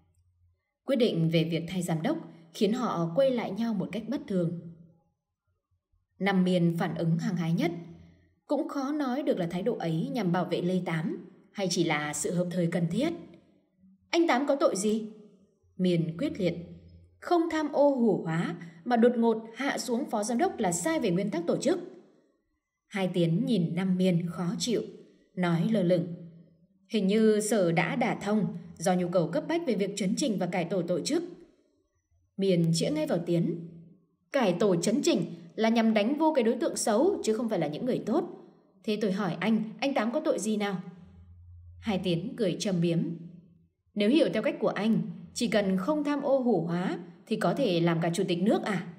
Quyết định về việc thay giám đốc khiến họ quay lại nhau một cách bất thường. Năm Miên phản ứng hăng hái nhất. Cũng khó nói được là thái độ ấy nhằm bảo vệ Lê Tám hay chỉ là sự hợp thời cần thiết. Anh Tám có tội gì? Miền quyết liệt. Không tham ô hủ hóa mà đột ngột hạ xuống phó giám đốc là sai về nguyên tắc tổ chức. Hai Tiến nhìn Nam Miên khó chịu, nói lơ lửng. Hình như sở đã đả thông do nhu cầu cấp bách về việc chấn chỉnh và cải tổ tổ chức. Miền chĩa ngay vào Tiến. Cải tổ chấn chỉnh là nhằm đánh vô cái đối tượng xấu chứ không phải là những người tốt. Thế tôi hỏi anh, anh Tám có tội gì nào? Hai Tiến cười châm biếm. Nếu hiểu theo cách của anh, chỉ cần không tham ô hủ hóa thì có thể làm cả chủ tịch nước à?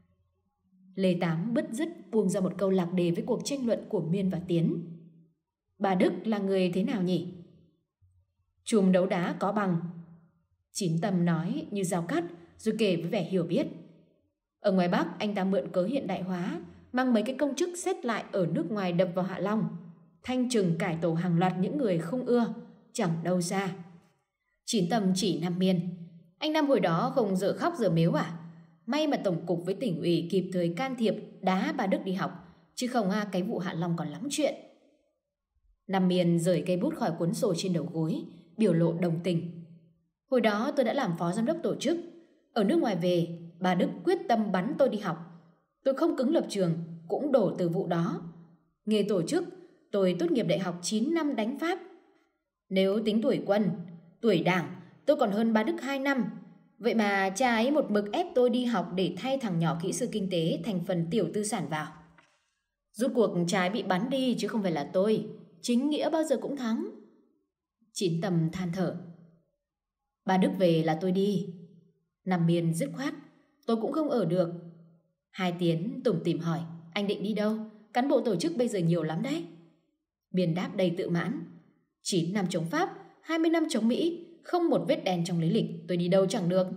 Lê Tám bứt rứt buông ra một câu lạc đề với cuộc tranh luận của Miên và Tiến. Bà Đức là người thế nào nhỉ? Chùm đấu đá có bằng. Chín Tầm nói như dao cắt rồi kể với vẻ hiểu biết. Ở ngoài Bắc anh ta mượn cớ hiện đại hóa, mang mấy cái công chức xét lại ở nước ngoài đập vào Hạ Long, thanh trừng cải tổ hàng loạt những người không ưa, chẳng đâu ra. Chín Tầm chỉ Nam Miên. Anh Nam hồi đó không dở khóc dở mếu à? May mà tổng cục với tỉnh ủy kịp thời can thiệp đá bà Đức đi học, chứ không à, cái vụ Hạ Long còn lắm chuyện. Nam Miên rời cây bút khỏi cuốn sổ trên đầu gối, biểu lộ đồng tình. Hồi đó tôi đã làm phó giám đốc tổ chức. Ở nước ngoài về, bà Đức quyết tâm bắn tôi đi học. Tôi không cứng lập trường, cũng đổ từ vụ đó. Nghề tổ chức, tôi tốt nghiệp đại học chín năm đánh Pháp. Nếu tính tuổi quân, tuổi đảng, tôi còn hơn bà Đức hai năm. Vậy mà cha ấy một mực ép tôi đi học để thay thằng nhỏ kỹ sư kinh tế thành phần tiểu tư sản vào. Rốt cuộc cha ấy bị bắn đi chứ không phải là tôi. Chính nghĩa bao giờ cũng thắng. Chín Tầm than thở. Bà Đức về là tôi đi. Nam Miên dứt khoát. Tôi cũng không ở được. Hai Tiến tủm tỉm hỏi. Anh định đi đâu? Cán bộ tổ chức bây giờ nhiều lắm đấy. Miên đáp đầy tự mãn. Chín năm chống Pháp, hai mươi năm chống Mỹ, không một vết đen trong lý lịch. Tôi đi đâu chẳng được.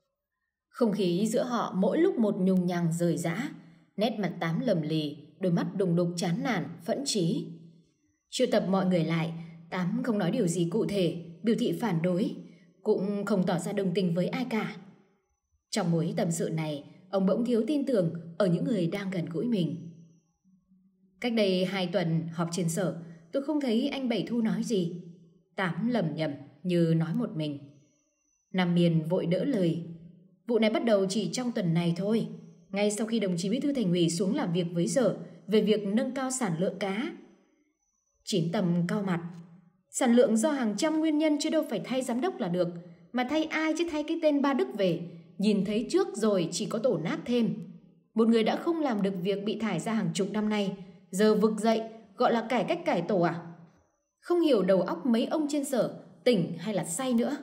Không khí giữa họ mỗi lúc một nhùng nhằng rời rã. Nét mặt Tám lầm lì, đôi mắt đùng đục chán nản, phẫn chí. Triệu tập mọi người lại, Tám không nói điều gì cụ thể, biểu thị phản đối, cũng không tỏ ra đồng tình với ai cả. Trong mối tâm sự này, ông bỗng thiếu tin tưởng ở những người đang gần gũi mình. Cách đây hai tuần họp trên sở, tôi không thấy anh Bảy Thu nói gì. Tám lầm nhầm như nói một mình. Nam Miên vội đỡ lời. Vụ này bắt đầu chỉ trong tuần này thôi, ngay sau khi đồng chí Bí thư Thành ủy xuống làm việc với sở về việc nâng cao sản lượng cá. Chín Tầm cau mặt. Sản lượng do hàng trăm nguyên nhân chứ đâu phải thay giám đốc là được. Mà thay ai chứ thay cái tên Ba Đức về. Nhìn thấy trước rồi chỉ có tổ nát thêm. Một người đã không làm được việc bị thải ra hàng chục năm nay, giờ vực dậy gọi là cải cách cải tổ à? Không hiểu đầu óc mấy ông trên sở tỉnh hay là say nữa.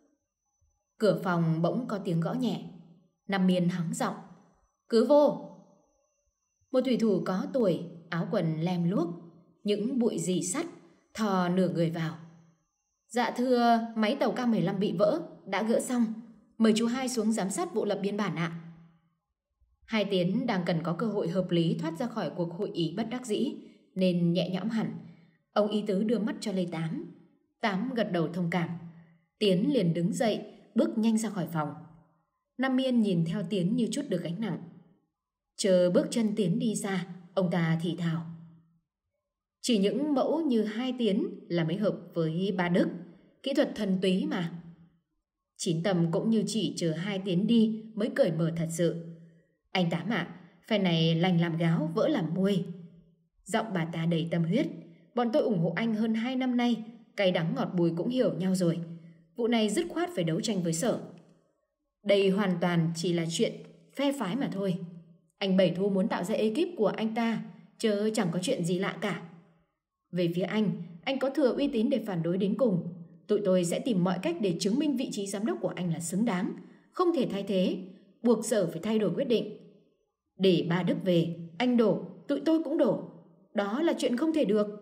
Cửa phòng bỗng có tiếng gõ nhẹ. Nam Miên hắng giọng. Cứ vô. Một thủy thủ có tuổi, áo quần lem luốc, những bụi rì sắt, thò nửa người vào. Dạ thưa, máy tàu K mười lăm bị vỡ, đã gỡ xong. Mời chú hai xuống giám sát vụ lập biên bản ạ. Hai Tiến đang cần có cơ hội hợp lý thoát ra khỏi cuộc hội ý bất đắc dĩ, nên nhẹ nhõm hẳn. Ông ý tứ đưa mắt cho Lê Tám. Tám gật đầu thông cảm. Tiến liền đứng dậy, bước nhanh ra khỏi phòng. Nam Miên nhìn theo Tiến như chút được gánh nặng. Chờ bước chân Tiến đi ra, ông ta thì thào. Chỉ những mẫu như Hai Tiến là mới hợp với Ba Đức. Kỹ thuật thần túy mà. Chín Tầm cũng như chỉ chờ Hai Tiến đi mới cởi mở thật sự. Anh Tám ạ, à, phe này lành làm gáo, vỡ làm muôi. Giọng bà ta đầy tâm huyết. Bọn tôi ủng hộ anh hơn hai năm nay, cay đắng ngọt bùi cũng hiểu nhau rồi. Vụ này dứt khoát phải đấu tranh với sở. Đây hoàn toàn chỉ là chuyện phe phái mà thôi. Anh Bảy Thu muốn tạo ra ekip của anh ta, chứ chẳng có chuyện gì lạ cả. Về phía anh, anh có thừa uy tín để phản đối đến cùng. Tụi tôi sẽ tìm mọi cách để chứng minh vị trí giám đốc của anh là xứng đáng, không thể thay thế, buộc sở phải thay đổi quyết định. Để Ba Đức về, anh đổ, tụi tôi cũng đổ. Đó là chuyện không thể được.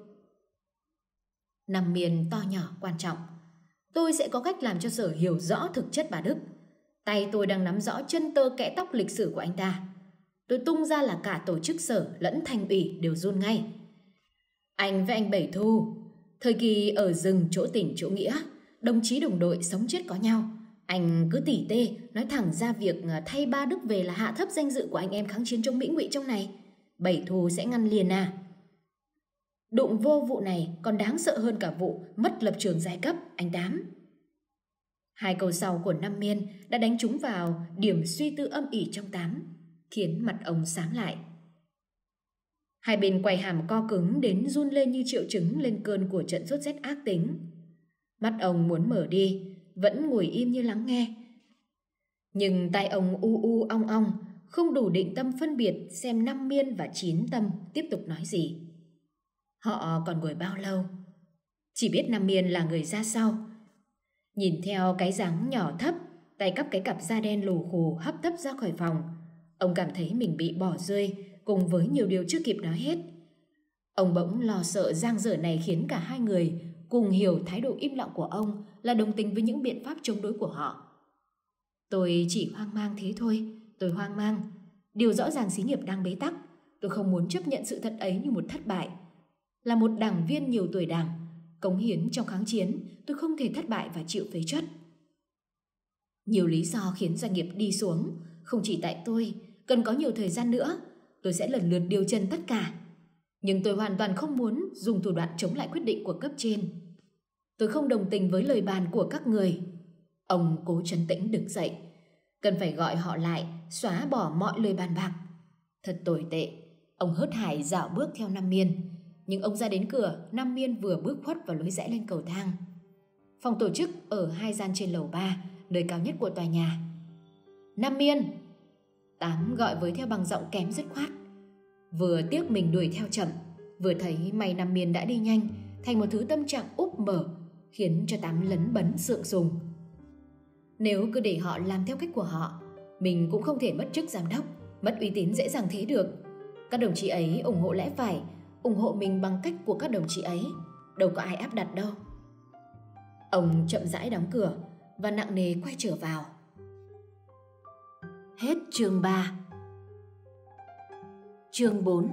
Nam Miên to nhỏ quan trọng. Tôi sẽ có cách làm cho sở hiểu rõ thực chất Ba Đức. Tay tôi đang nắm rõ chân tơ kẽ tóc lịch sử của anh ta. Tôi tung ra là cả tổ chức sở lẫn thành ủy đều run ngay. Anh với anh Bảy Thu, thời kỳ ở rừng chỗ tình chỗ nghĩa, đồng chí đồng đội sống chết có nhau. Anh cứ tỉ tê nói thẳng ra việc thay Ba Đức về là hạ thấp danh dự của anh em kháng chiến chống Mỹ ngụy trong này. Bảy Thu sẽ ngăn liền à? Đụng vô vụ này còn đáng sợ hơn cả vụ mất lập trường giai cấp, anh Tám. Hai câu sau của Nam Miên đã đánh trúng vào điểm suy tư âm ỉ trong Tám, khiến mặt ông sáng lại. Hai bên quay hàm co cứng đến run lên như triệu chứng lên cơn của trận sốt rét ác tính. Mắt ông muốn mở đi, vẫn ngồi im như lắng nghe. Nhưng tai ông u u ong ong, không đủ định tâm phân biệt xem Nam Miên và Chín Tâm tiếp tục nói gì. Họ còn ngồi bao lâu? Chỉ biết Nam Miên là người ra sau. Nhìn theo cái dáng nhỏ thấp, tay cắp cái cặp da đen lù khù hấp tấp ra khỏi phòng, ông cảm thấy mình bị bỏ rơi cùng với nhiều điều chưa kịp nói hết. Ông bỗng lo sợ giang dở này khiến cả hai người cùng hiểu thái độ im lặng của ông là đồng tình với những biện pháp chống đối của họ. Tôi chỉ hoang mang thế thôi, tôi hoang mang. Điều rõ ràng xí nghiệp đang bế tắc, tôi không muốn chấp nhận sự thật ấy như một thất bại. Là một đảng viên nhiều tuổi Đảng, cống hiến trong kháng chiến, tôi không thể thất bại và chịu phế truất. Nhiều lý do khiến doanh nghiệp đi xuống, không chỉ tại tôi, cần có nhiều thời gian nữa, tôi sẽ lần lượt điều trần tất cả. Nhưng tôi hoàn toàn không muốn dùng thủ đoạn chống lại quyết định của cấp trên. Tôi không đồng tình với lời bàn của các người. Ông cố trấn tĩnh đứng dậy. Cần phải gọi họ lại, xóa bỏ mọi lời bàn bạc. Thật tồi tệ. Ông hớt hải dạo bước theo Nam Miên. Nhưng ông ra đến cửa, Nam Miên vừa bước khuất vào lối rẽ lên cầu thang. Phòng tổ chức ở hai gian trên lầu ba, nơi cao nhất của tòa nhà. Nam Miên! Tám gọi với theo bằng giọng kém dứt khoát. Vừa tiếc mình đuổi theo chậm, vừa thấy may Nam Miên đã đi nhanh, thành một thứ tâm trạng úp mở, khiến cho Tám lấn bấn sượng sùng. Nếu cứ để họ làm theo cách của họ, mình cũng không thể mất chức giám đốc, mất uy tín dễ dàng thế được. Các đồng chí ấy ủng hộ lẽ phải, ủng hộ mình bằng cách của các đồng chí ấy, đâu có ai áp đặt đâu. Ông chậm rãi đóng cửa và nặng nề quay trở vào. Hết chương ba. Chương bốn.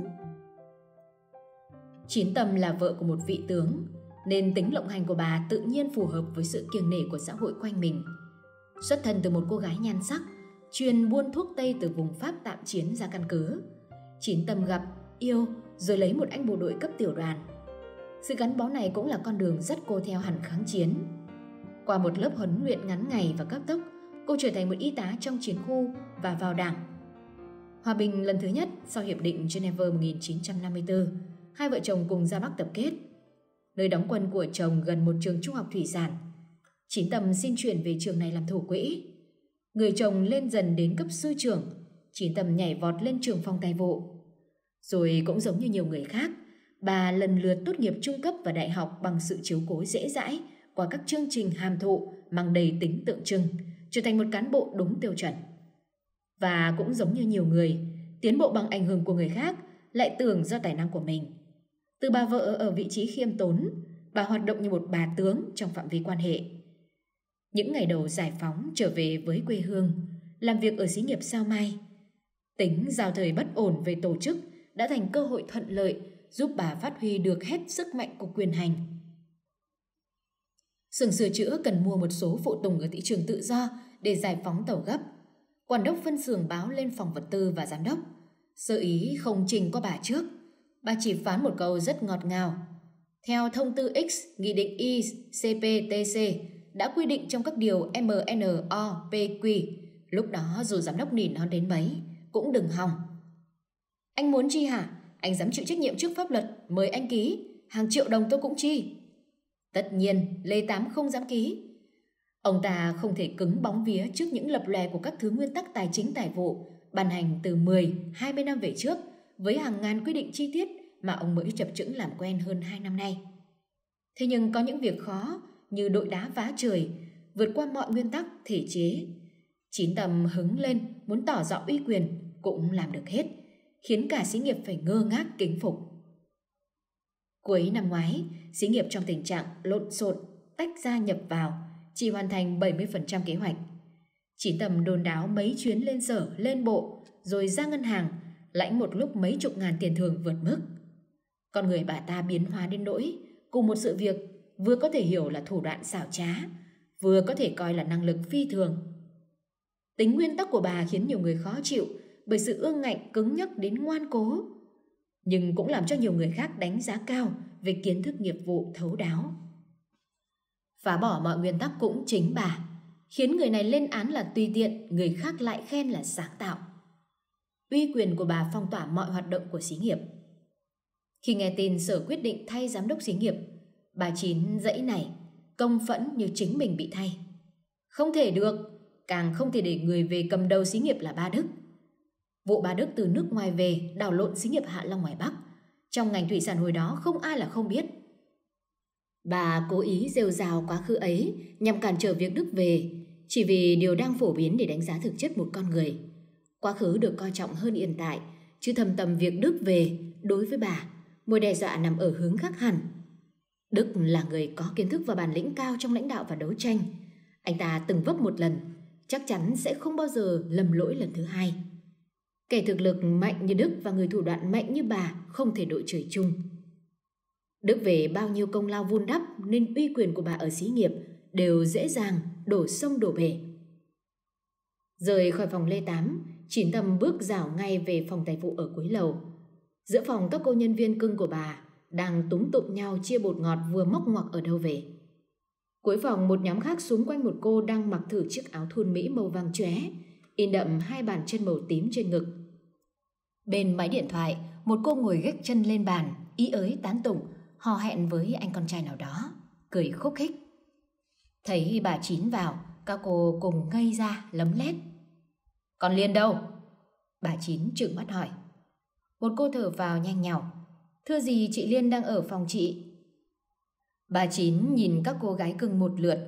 Chín Tâm là vợ của một vị tướng, nên tính lộng hành của bà tự nhiên phù hợp với sự kiêng nể của xã hội quanh mình. Xuất thân từ một cô gái nhan sắc, chuyên buôn thuốc Tây từ vùng Pháp tạm chiến ra căn cứ, Chín Tâm gặp, yêu rồi lấy một anh bộ đội cấp tiểu đoàn. Sự gắn bó này cũng là con đường dắt cô theo hẳn kháng chiến. Qua một lớp huấn luyện ngắn ngày và cấp tốc, cô trở thành một y tá trong chiến khu và vào Đảng. Hòa bình lần thứ nhất sau Hiệp định Geneva một nghìn chín trăm năm mươi tư, hai vợ chồng cùng ra Bắc tập kết. Nơi đóng quân của chồng gần một trường trung học thủy sản. Chín Tâm xin chuyển về trường này làm thủ quỹ. Người chồng lên dần đến cấp sư trưởng, Chín Tâm nhảy vọt lên trưởng phòng tài vụ. Rồi cũng giống như nhiều người khác, bà lần lượt tốt nghiệp trung cấp và đại học bằng sự chiếu cố dễ dãi qua các chương trình hàm thụ mang đầy tính tượng trưng, trở thành một cán bộ đúng tiêu chuẩn. Và cũng giống như nhiều người, tiến bộ bằng ảnh hưởng của người khác, lại tưởng do tài năng của mình. Từ bà vợ ở vị trí khiêm tốn, bà hoạt động như một bà tướng trong phạm vi quan hệ. Những ngày đầu giải phóng trở về với quê hương, làm việc ở xí nghiệp Sao Mai, tính giao thời bất ổn về tổ chức đã thành cơ hội thuận lợi giúp bà phát huy được hết sức mạnh của quyền hành. Xưởng sửa chữa cần mua một số phụ tùng ở thị trường tự do để giải phóng tàu gấp. Quản đốc phân xưởng báo lên phòng vật tư và giám đốc, sơ ý không trình qua bà trước. Bà chỉ phán một câu rất ngọt ngào. Theo thông tư X, Nghị định Y C P T C đã quy định trong các điều M N O P Q, lúc đó dù giám đốc nỉ non đến mấy cũng đừng hòng. Anh muốn chi hả? Anh dám chịu trách nhiệm trước pháp luật, mời anh ký, hàng triệu đồng tôi cũng chi. Tất nhiên Lê Tám không dám ký. Ông ta không thể cứng bóng vía trước những lập lòe của các thứ nguyên tắc tài chính tài vụ ban hành từ mười, hai mươi năm về trước, với hàng ngàn quy định chi tiết mà ông mới chập chững làm quen hơn hai năm nay. Thế nhưng có những việc khó như đội đá vá trời, vượt qua mọi nguyên tắc, thể chế. Chín Tâm hứng lên muốn tỏ rõ uy quyền cũng làm được hết, khiến cả xí nghiệp phải ngơ ngác kính phục. Cuối năm ngoái, xí nghiệp trong tình trạng lộn xộn, tách ra nhập vào, chỉ hoàn thành bảy mươi phần trăm kế hoạch. Chín Tâm đôn đáo mấy chuyến lên sở, lên bộ, rồi ra ngân hàng, lãnh một lúc mấy chục ngàn tiền thưởng vượt mức. Con người bà ta biến hóa đến nỗi, cùng một sự việc vừa có thể hiểu là thủ đoạn xảo trá, vừa có thể coi là năng lực phi thường. Tính nguyên tắc của bà khiến nhiều người khó chịu bởi sự ương ngạnh cứng nhắc đến ngoan cố, nhưng cũng làm cho nhiều người khác đánh giá cao về kiến thức nghiệp vụ thấu đáo. Phá bỏ mọi nguyên tắc cũng chính bà, khiến người này lên án là tùy tiện, người khác lại khen là sáng tạo. Uy quyền của bà phong tỏa mọi hoạt động của xí nghiệp. Khi nghe tin Sở quyết định thay giám đốc xí nghiệp, bà Chín dãy này, công phẫn như chính mình bị thay. Không thể được, càng không thể để người về cầm đầu xí nghiệp là Ba Đức. Vụ Ba Đức từ nước ngoài về đảo lộn xí nghiệp Hạ Long ngoài Bắc, trong ngành thủy sản hồi đó không ai là không biết. Bà cố ý rêu rao quá khứ ấy nhằm cản trở việc Đức về, chỉ vì điều đang phổ biến để đánh giá thực chất một con người. Quá khứ được coi trọng hơn hiện tại, chứ thầm tầm việc Đức về đối với bà, mối đe dọa nằm ở hướng khác hẳn. Đức là người có kiến thức và bản lĩnh cao trong lãnh đạo và đấu tranh. Anh ta từng vấp một lần, chắc chắn sẽ không bao giờ lầm lỗi lần thứ hai. Kẻ thực lực mạnh như Đức và người thủ đoạn mạnh như bà không thể đội trời chung. Đức về bao nhiêu công lao vun đắp nên uy quyền của bà ở xí nghiệp đều dễ dàng đổ sông đổ bể. Rời khỏi phòng Lê Tám, Chín Tâm bước rảo ngay về phòng tài vụ ở cuối lầu. Giữa phòng các cô nhân viên cưng của bà đang túm tụm nhau chia bột ngọt vừa móc ngoặc ở đâu về. Cuối phòng một nhóm khác xúm quanh một cô đang mặc thử chiếc áo thun Mỹ màu vàng chóe, in đậm hai bàn chân màu tím trên ngực. Bên máy điện thoại, một cô ngồi gách chân lên bàn, ý ới tán tụng, hò hẹn với anh con trai nào đó, cười khúc khích. Thấy bà Chín vào, các cô cùng ngây ra lấm lét. Còn Liên đâu? Bà Chín trừng mắt hỏi. Một cô thở vào nhanh nhảu. Thưa gì, chị Liên đang ở phòng chị. Bà Chín nhìn các cô gái cưng một lượt.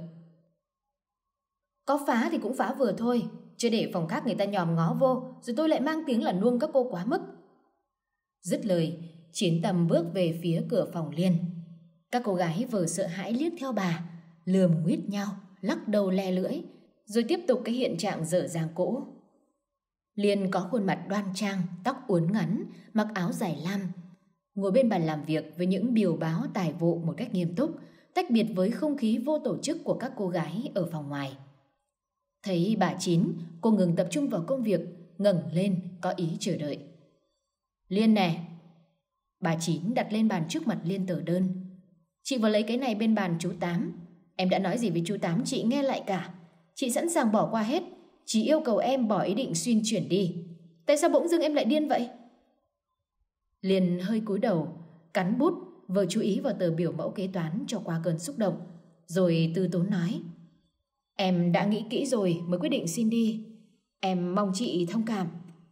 Có phá thì cũng phá vừa thôi, chứ để phòng khác người ta nhòm ngó vô, rồi tôi lại mang tiếng là nuông các cô quá mức. Dứt lời, Chín Tâm bước về phía cửa phòng Liên. Các cô gái vừa sợ hãi liếc theo bà, lườm nguyết nhau, lắc đầu le lưỡi, rồi tiếp tục cái hiện trạng dở dang cũ. Liên có khuôn mặt đoan trang, tóc uốn ngắn, mặc áo dài lam, ngồi bên bàn làm việc với những biểu báo tài vụ một cách nghiêm túc, tách biệt với không khí vô tổ chức của các cô gái ở phòng ngoài. Thấy bà Chín, cô ngừng tập trung vào công việc, ngẩng lên có ý chờ đợi. Liên nè. Bà Chín đặt lên bàn trước mặt Liên tờ đơn. Chị vừa lấy cái này bên bàn chú Tám. Em đã nói gì với chú Tám chị nghe lại cả. Chị sẵn sàng bỏ qua hết, chỉ yêu cầu em bỏ ý định xuyên chuyển đi. Tại sao bỗng dưng em lại điên vậy? Liên hơi cúi đầu, cắn bút, vừa chú ý vào tờ biểu mẫu kế toán cho qua cơn xúc động, rồi từ tốn nói. Em đã nghĩ kỹ rồi mới quyết định xin đi. Em mong chị thông cảm.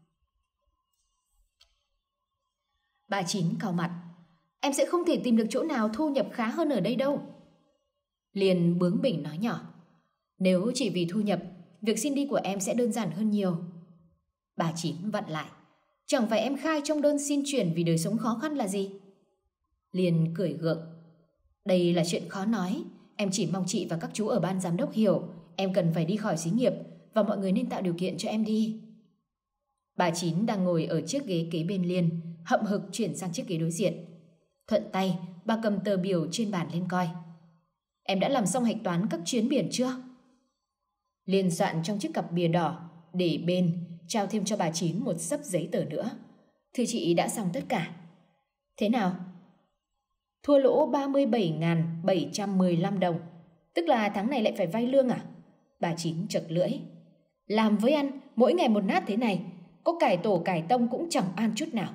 Bà Chín cau mặt. Em sẽ không thể tìm được chỗ nào thu nhập khá hơn ở đây đâu. Liên bướng bỉnh nói nhỏ. Nếu chỉ vì thu nhập, việc xin đi của em sẽ đơn giản hơn nhiều. Bà Chín vặn lại. Chẳng phải em khai trong đơn xin chuyển vì đời sống khó khăn là gì? Liên cười gượng. Đây là chuyện khó nói. Em chỉ mong chị và các chú ở ban giám đốc hiểu em cần phải đi khỏi xí nghiệp và mọi người nên tạo điều kiện cho em đi. Bà Chín đang ngồi ở chiếc ghế kế bên Liên, hậm hực chuyển sang chiếc ghế đối diện. Thuận tay, bà cầm tờ biểu trên bàn lên coi. Em đã làm xong hạch toán các chuyến biển chưa? Liên soạn trong chiếc cặp bìa đỏ, để bên, trao thêm cho bà Chín một xấp giấy tờ nữa. Thưa chị đã xong tất cả. Thế nào? Thua lỗ ba mươi bảy nghìn bảy trăm mười lăm đồng. Tức là tháng này lại phải vay lương à? Bà Chín chật lưỡi. Làm với ăn, mỗi ngày một nát thế này, có cải tổ cải tông cũng chẳng an chút nào.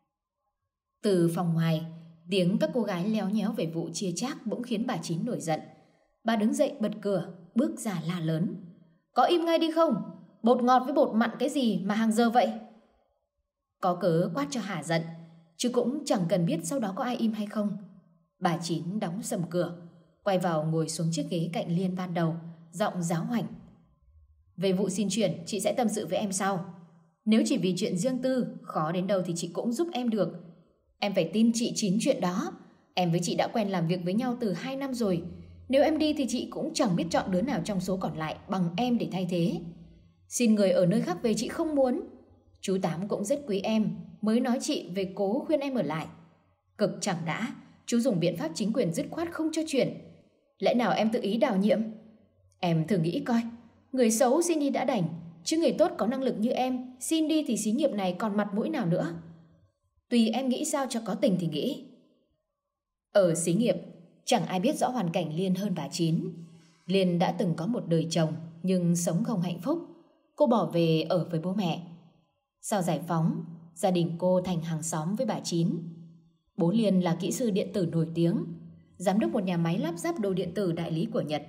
Từ phòng ngoài, tiếng các cô gái léo nhéo về vụ chia chác bỗng khiến bà Chín nổi giận. Bà đứng dậy bật cửa, bước ra la lớn. Có im ngay đi không? Bột ngọt với bột mặn cái gì mà hàng giờ vậy? Có cớ quát cho hả giận, chứ cũng chẳng cần biết sau đó có ai im hay không. Bà Chín đóng sầm cửa, quay vào ngồi xuống chiếc ghế cạnh Liên ban đầu, giọng giáo hoảnh. Về vụ xin chuyển, chị sẽ tâm sự với em sau. Nếu chỉ vì chuyện riêng tư, khó đến đâu thì chị cũng giúp em được. Em phải tin chị Chín chuyện đó. Em với chị đã quen làm việc với nhau từ hai năm rồi. Nếu em đi thì chị cũng chẳng biết chọn đứa nào trong số còn lại bằng em để thay thế. Xin người ở nơi khác về chị không muốn. Chú Tám cũng rất quý em, mới nói chị về cố khuyên em ở lại. Cực chẳng đã, chú dùng biện pháp chính quyền dứt khoát không cho chuyển. Lẽ nào em tự ý đào nhiệm? Em thử nghĩ coi, người xấu xin đi đã đành, chứ người tốt có năng lực như em xin đi thì xí nghiệp này còn mặt mũi nào nữa. Tùy em nghĩ sao cho có tình thì nghĩ. Ở xí nghiệp, chẳng ai biết rõ hoàn cảnh Liên hơn bà Chín. Liên đã từng có một đời chồng nhưng sống không hạnh phúc. Cô bỏ về ở với bố mẹ. Sau giải phóng, gia đình cô thành hàng xóm với bà Chín. Bố Liên là kỹ sư điện tử nổi tiếng, giám đốc một nhà máy lắp ráp đồ điện tử đại lý của Nhật.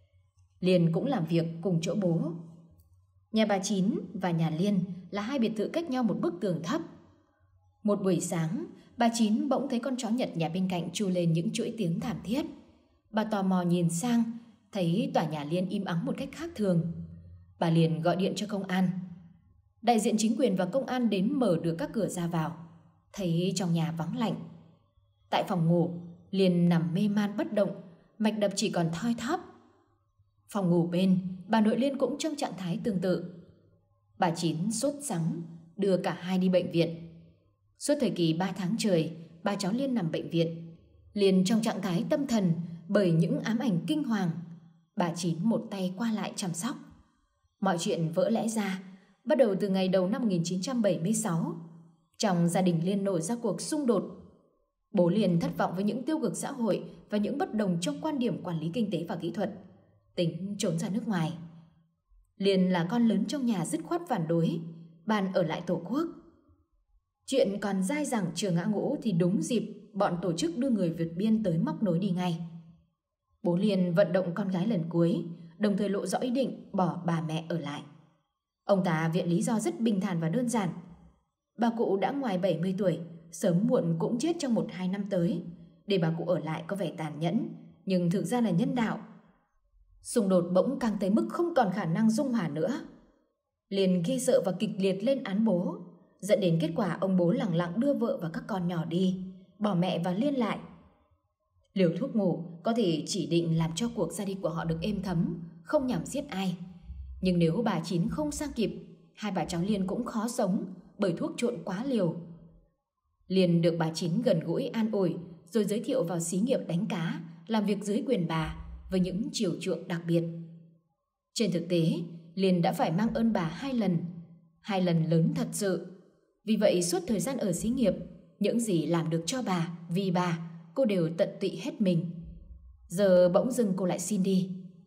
Liên cũng làm việc cùng chỗ bố. Nhà bà Chín và nhà Liên là hai biệt thự cách nhau một bức tường thấp. Một buổi sáng, bà Chín bỗng thấy con chó Nhật nhà bên cạnh tru lên những chuỗi tiếng thảm thiết. Bà tò mò nhìn sang, thấy tòa nhà Liên im ắng một cách khác thường. Bà liền gọi điện cho công an. Đại diện chính quyền và công an đến mở được các cửa ra vào, thấy trong nhà vắng lạnh. Tại phòng ngủ, Liên nằm mê man bất động, mạch đập chỉ còn thoi thóp. Phòng ngủ bên, bà nội Liên cũng trong trạng thái tương tự. Bà Chín sốt sắng, đưa cả hai đi bệnh viện. Suốt thời kỳ ba tháng trời, ba cháu Liên nằm bệnh viện. Liên trong trạng thái tâm thần bởi những ám ảnh kinh hoàng. Bà Chín một tay qua lại chăm sóc. Mọi chuyện vỡ lẽ ra bắt đầu từ ngày đầu năm một nghìn chín trăm bảy mươi sáu. Trong gia đình Liên nổ ra cuộc xung đột. Bố Liên thất vọng với những tiêu cực xã hội và những bất đồng trong quan điểm quản lý kinh tế và kỹ thuật, tính trốn ra nước ngoài. Liên là con lớn trong nhà dứt khoát phản đối, bàn ở lại Tổ quốc. Chuyện còn dai dẳng chưa ngã ngũ thì đúng dịp bọn tổ chức đưa người vượt biên tới móc nối đi ngay. Bố Liên vận động con gái lần cuối, đồng thời lộ rõ ý định bỏ bà mẹ ở lại. Ông ta viện lý do rất bình thản và đơn giản. Bà cụ đã ngoài bảy mươi tuổi, sớm muộn cũng chết trong một hai năm tới. Để bà cụ ở lại có vẻ tàn nhẫn, nhưng thực ra là nhân đạo. Xung đột bỗng càng tới mức không còn khả năng dung hòa nữa. Liên ghê sợ và kịch liệt lên án bố, dẫn đến kết quả ông bố lẳng lặng đưa vợ và các con nhỏ đi, bỏ mẹ và Liên lại. Liều thuốc ngủ có thể chỉ định làm cho cuộc ra đi của họ được êm thấm, không nhằm giết ai. Nhưng nếu bà Chín không sang kịp, hai bà cháu Liên cũng khó sống bởi thuốc trộn quá liều. Liên được bà Chín gần gũi an ủi, rồi giới thiệu vào xí nghiệp đánh cá, làm việc dưới quyền bà với những chiều chuộng đặc biệt. Trên thực tế, Liên đã phải mang ơn bà hai lần, hai lần lớn thật sự. Vì vậy suốt thời gian ở xí nghiệp, những gì làm được cho bà, vì bà, cô đều tận tụy hết mình. Giờ bỗng dưng cô lại xin đi.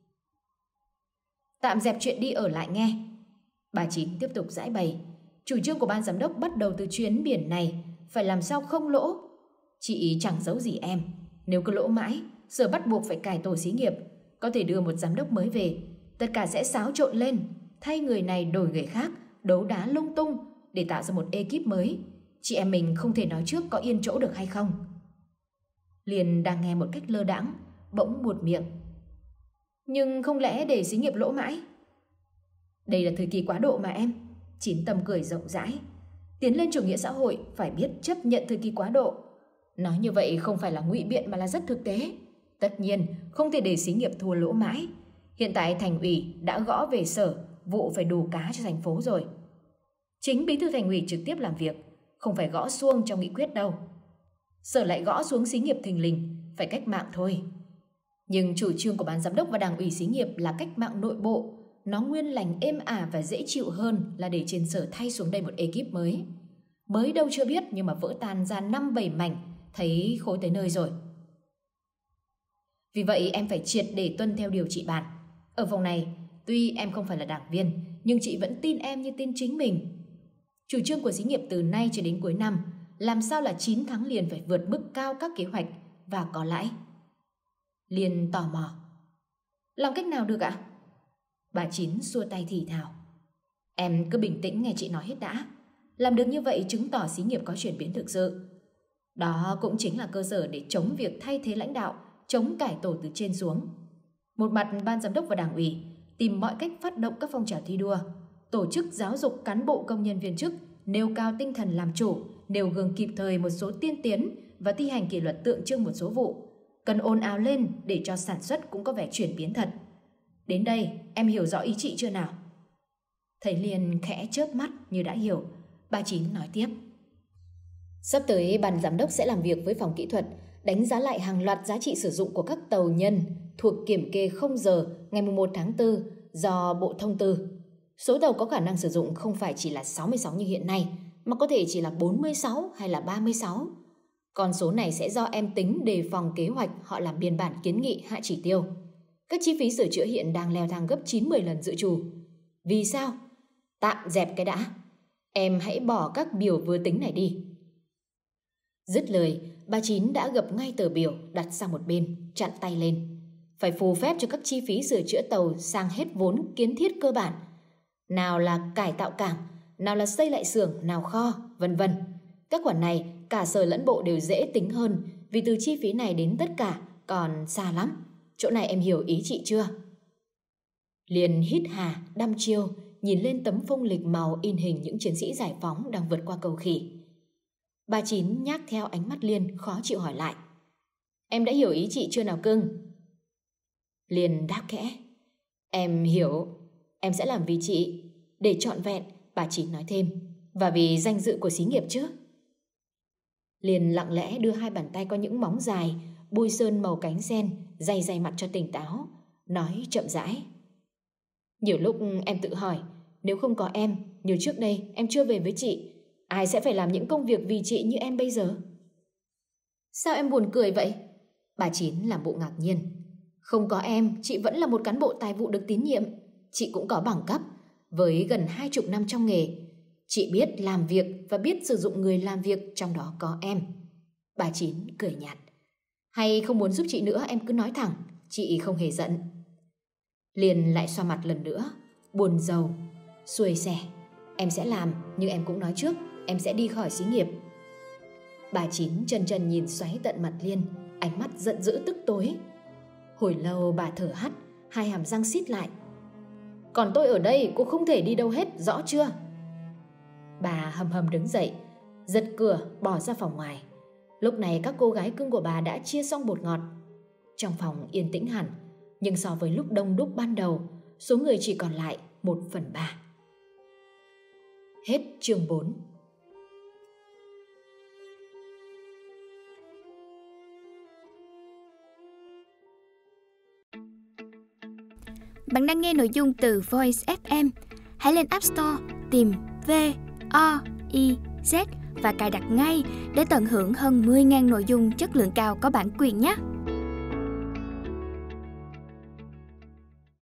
Tạm dẹp chuyện đi ở lại nghe. Bà Chín tiếp tục giải bày. Chủ trương của ban giám đốc bắt đầu từ chuyến biển này phải làm sao không lỗ. Chị chẳng giấu gì em, nếu cứ lỗ mãi, giờ bắt buộc phải cải tổ xí nghiệp. Có thể đưa một giám đốc mới về, tất cả sẽ xáo trộn lên, thay người này đổi người khác, đấu đá lung tung để tạo ra một ekip mới. Chị em mình không thể nói trước có yên chỗ được hay không. Liên đang nghe một cách lơ đãng, bỗng buột miệng. Nhưng không lẽ để xí nghiệp lỗ mãi? Đây là thời kỳ quá độ mà em. Chín Tâm cười rộng rãi. Tiến lên chủ nghĩa xã hội phải biết chấp nhận thời kỳ quá độ. Nói như vậy không phải là ngụy biện mà là rất thực tế. Tất nhiên không thể để xí nghiệp thua lỗ mãi. Hiện tại thành ủy đã gõ về sở vụ phải đủ cá cho thành phố rồi. Chính bí thư thành ủy trực tiếp làm việc, không phải gõ xuông trong nghị quyết đâu. Sở lại gõ xuống xí nghiệp thình lình, phải cách mạng thôi. Nhưng chủ trương của ban giám đốc và đảng ủy xí nghiệp là cách mạng nội bộ. Nó nguyên lành êm ả và dễ chịu hơn là để trên sở thay xuống đây một ekip mới. Mới đâu chưa biết nhưng mà vỡ tan ra năm bảy mảnh, thấy khối tới nơi rồi. Vì vậy em phải triệt để tuân theo điều chị bàn. Ở vòng này, tuy em không phải là đảng viên, nhưng chị vẫn tin em như tin chính mình. Chủ trương của xí nghiệp từ nay cho đến cuối năm, làm sao là chín tháng liền phải vượt mức cao các kế hoạch và có lãi. Liên tò mò. Làm cách nào được ạ? Bà Chín xua tay thì thào. Em cứ bình tĩnh nghe chị nói hết đã. Làm được như vậy chứng tỏ xí nghiệp có chuyển biến thực sự. Đó cũng chính là cơ sở để chống việc thay thế lãnh đạo, chống cải tổ từ trên xuống. Một mặt ban giám đốc và đảng ủy tìm mọi cách phát động các phong trào thi đua, tổ chức giáo dục cán bộ công nhân viên chức, nêu cao tinh thần làm chủ, nêu gương kịp thời một số tiên tiến và thi hành kỷ luật tượng trưng một số vụ. Cần ồn ào lên để cho sản xuất cũng có vẻ chuyển biến thật. Đến đây em hiểu rõ ý chị chưa nào? Thầy Liên khẽ chớp mắt như đã hiểu. Bà Chín nói tiếp. Sắp tới ban giám đốc sẽ làm việc với phòng kỹ thuật, đánh giá lại hàng loạt giá trị sử dụng của các tàu nhân thuộc kiểm kê không giờ ngày mùng một tháng tư do Bộ Thông tư. Số tàu có khả năng sử dụng không phải chỉ là sáu mươi sáu như hiện nay, mà có thể chỉ là bốn mươi sáu hay là ba mươi sáu. Con số này sẽ do em tính đề phòng kế hoạch họ làm biên bản kiến nghị hạ chỉ tiêu. Các chi phí sửa chữa hiện đang leo thang gấp chín mươi lần dự trù. Vì sao? Tạm dẹp cái đã. Em hãy bỏ các biểu vừa tính này đi. Dứt lời, bà Chín đã gập ngay tờ biểu đặt sang một bên, chặn tay lên. Phải phù phép cho các chi phí sửa chữa tàu sang hết vốn kiến thiết cơ bản. Nào là cải tạo cảng, nào là xây lại xưởng, nào kho, vân vân. Các khoản này cả sở lẫn bộ đều dễ tính hơn, vì từ chi phí này đến tất cả còn xa lắm. Chỗ này em hiểu ý chị chưa? Liền hít hà, đăm chiêu, nhìn lên tấm phông lịch màu in hình những chiến sĩ giải phóng đang vượt qua cầu Khỉ. Bà Chín nhác theo ánh mắt Liên, khó chịu hỏi lại. Em đã hiểu ý chị chưa nào cưng? Liên đáp khẽ. Em hiểu, em sẽ làm vì chị. Để trọn vẹn, bà Chín nói thêm, và vì danh dự của xí nghiệp chứ. Liên lặng lẽ đưa hai bàn tay có những móng dài, bôi sơn màu cánh sen, day day mặt cho tỉnh táo, nói chậm rãi. Nhiều lúc em tự hỏi, nếu không có em, như trước đây em chưa về với chị, ai sẽ phải làm những công việc vì chị như em bây giờ? Sao em buồn cười vậy? Bà Chín làm bộ ngạc nhiên. Không có em, chị vẫn là một cán bộ tài vụ được tín nhiệm. Chị cũng có bằng cấp, với gần hai chục năm trong nghề. Chị biết làm việc và biết sử dụng người làm việc, trong đó có em. Bà Chín cười nhạt. Hay không muốn giúp chị nữa em cứ nói thẳng, chị không hề giận. Liền lại xoa mặt lần nữa, buồn rầu. Xuôi xẻ, em sẽ làm, nhưng em cũng nói trước, em sẽ đi khỏi xí nghiệp. Bà Chín chân chân nhìn xoáy tận mặt Liên, ánh mắt giận dữ tức tối. Hồi lâu bà thở hắt, hai hàm răng sít lại. Còn tôi ở đây cũng không thể đi đâu hết, rõ chưa? Bà hầm hầm đứng dậy, giật cửa bỏ ra phòng ngoài. Lúc này các cô gái cưng của bà đã chia xong bột ngọt. Trong phòng yên tĩnh hẳn, nhưng so với lúc đông đúc ban đầu, số người chỉ còn lại một phần ba. Hết chương bốn. Bạn đang nghe nội dung từ Voice ép em. Hãy lên App Store tìm V O I Z và cài đặt ngay để tận hưởng hơn mười nghìn nội dung chất lượng cao có bản quyền nhé.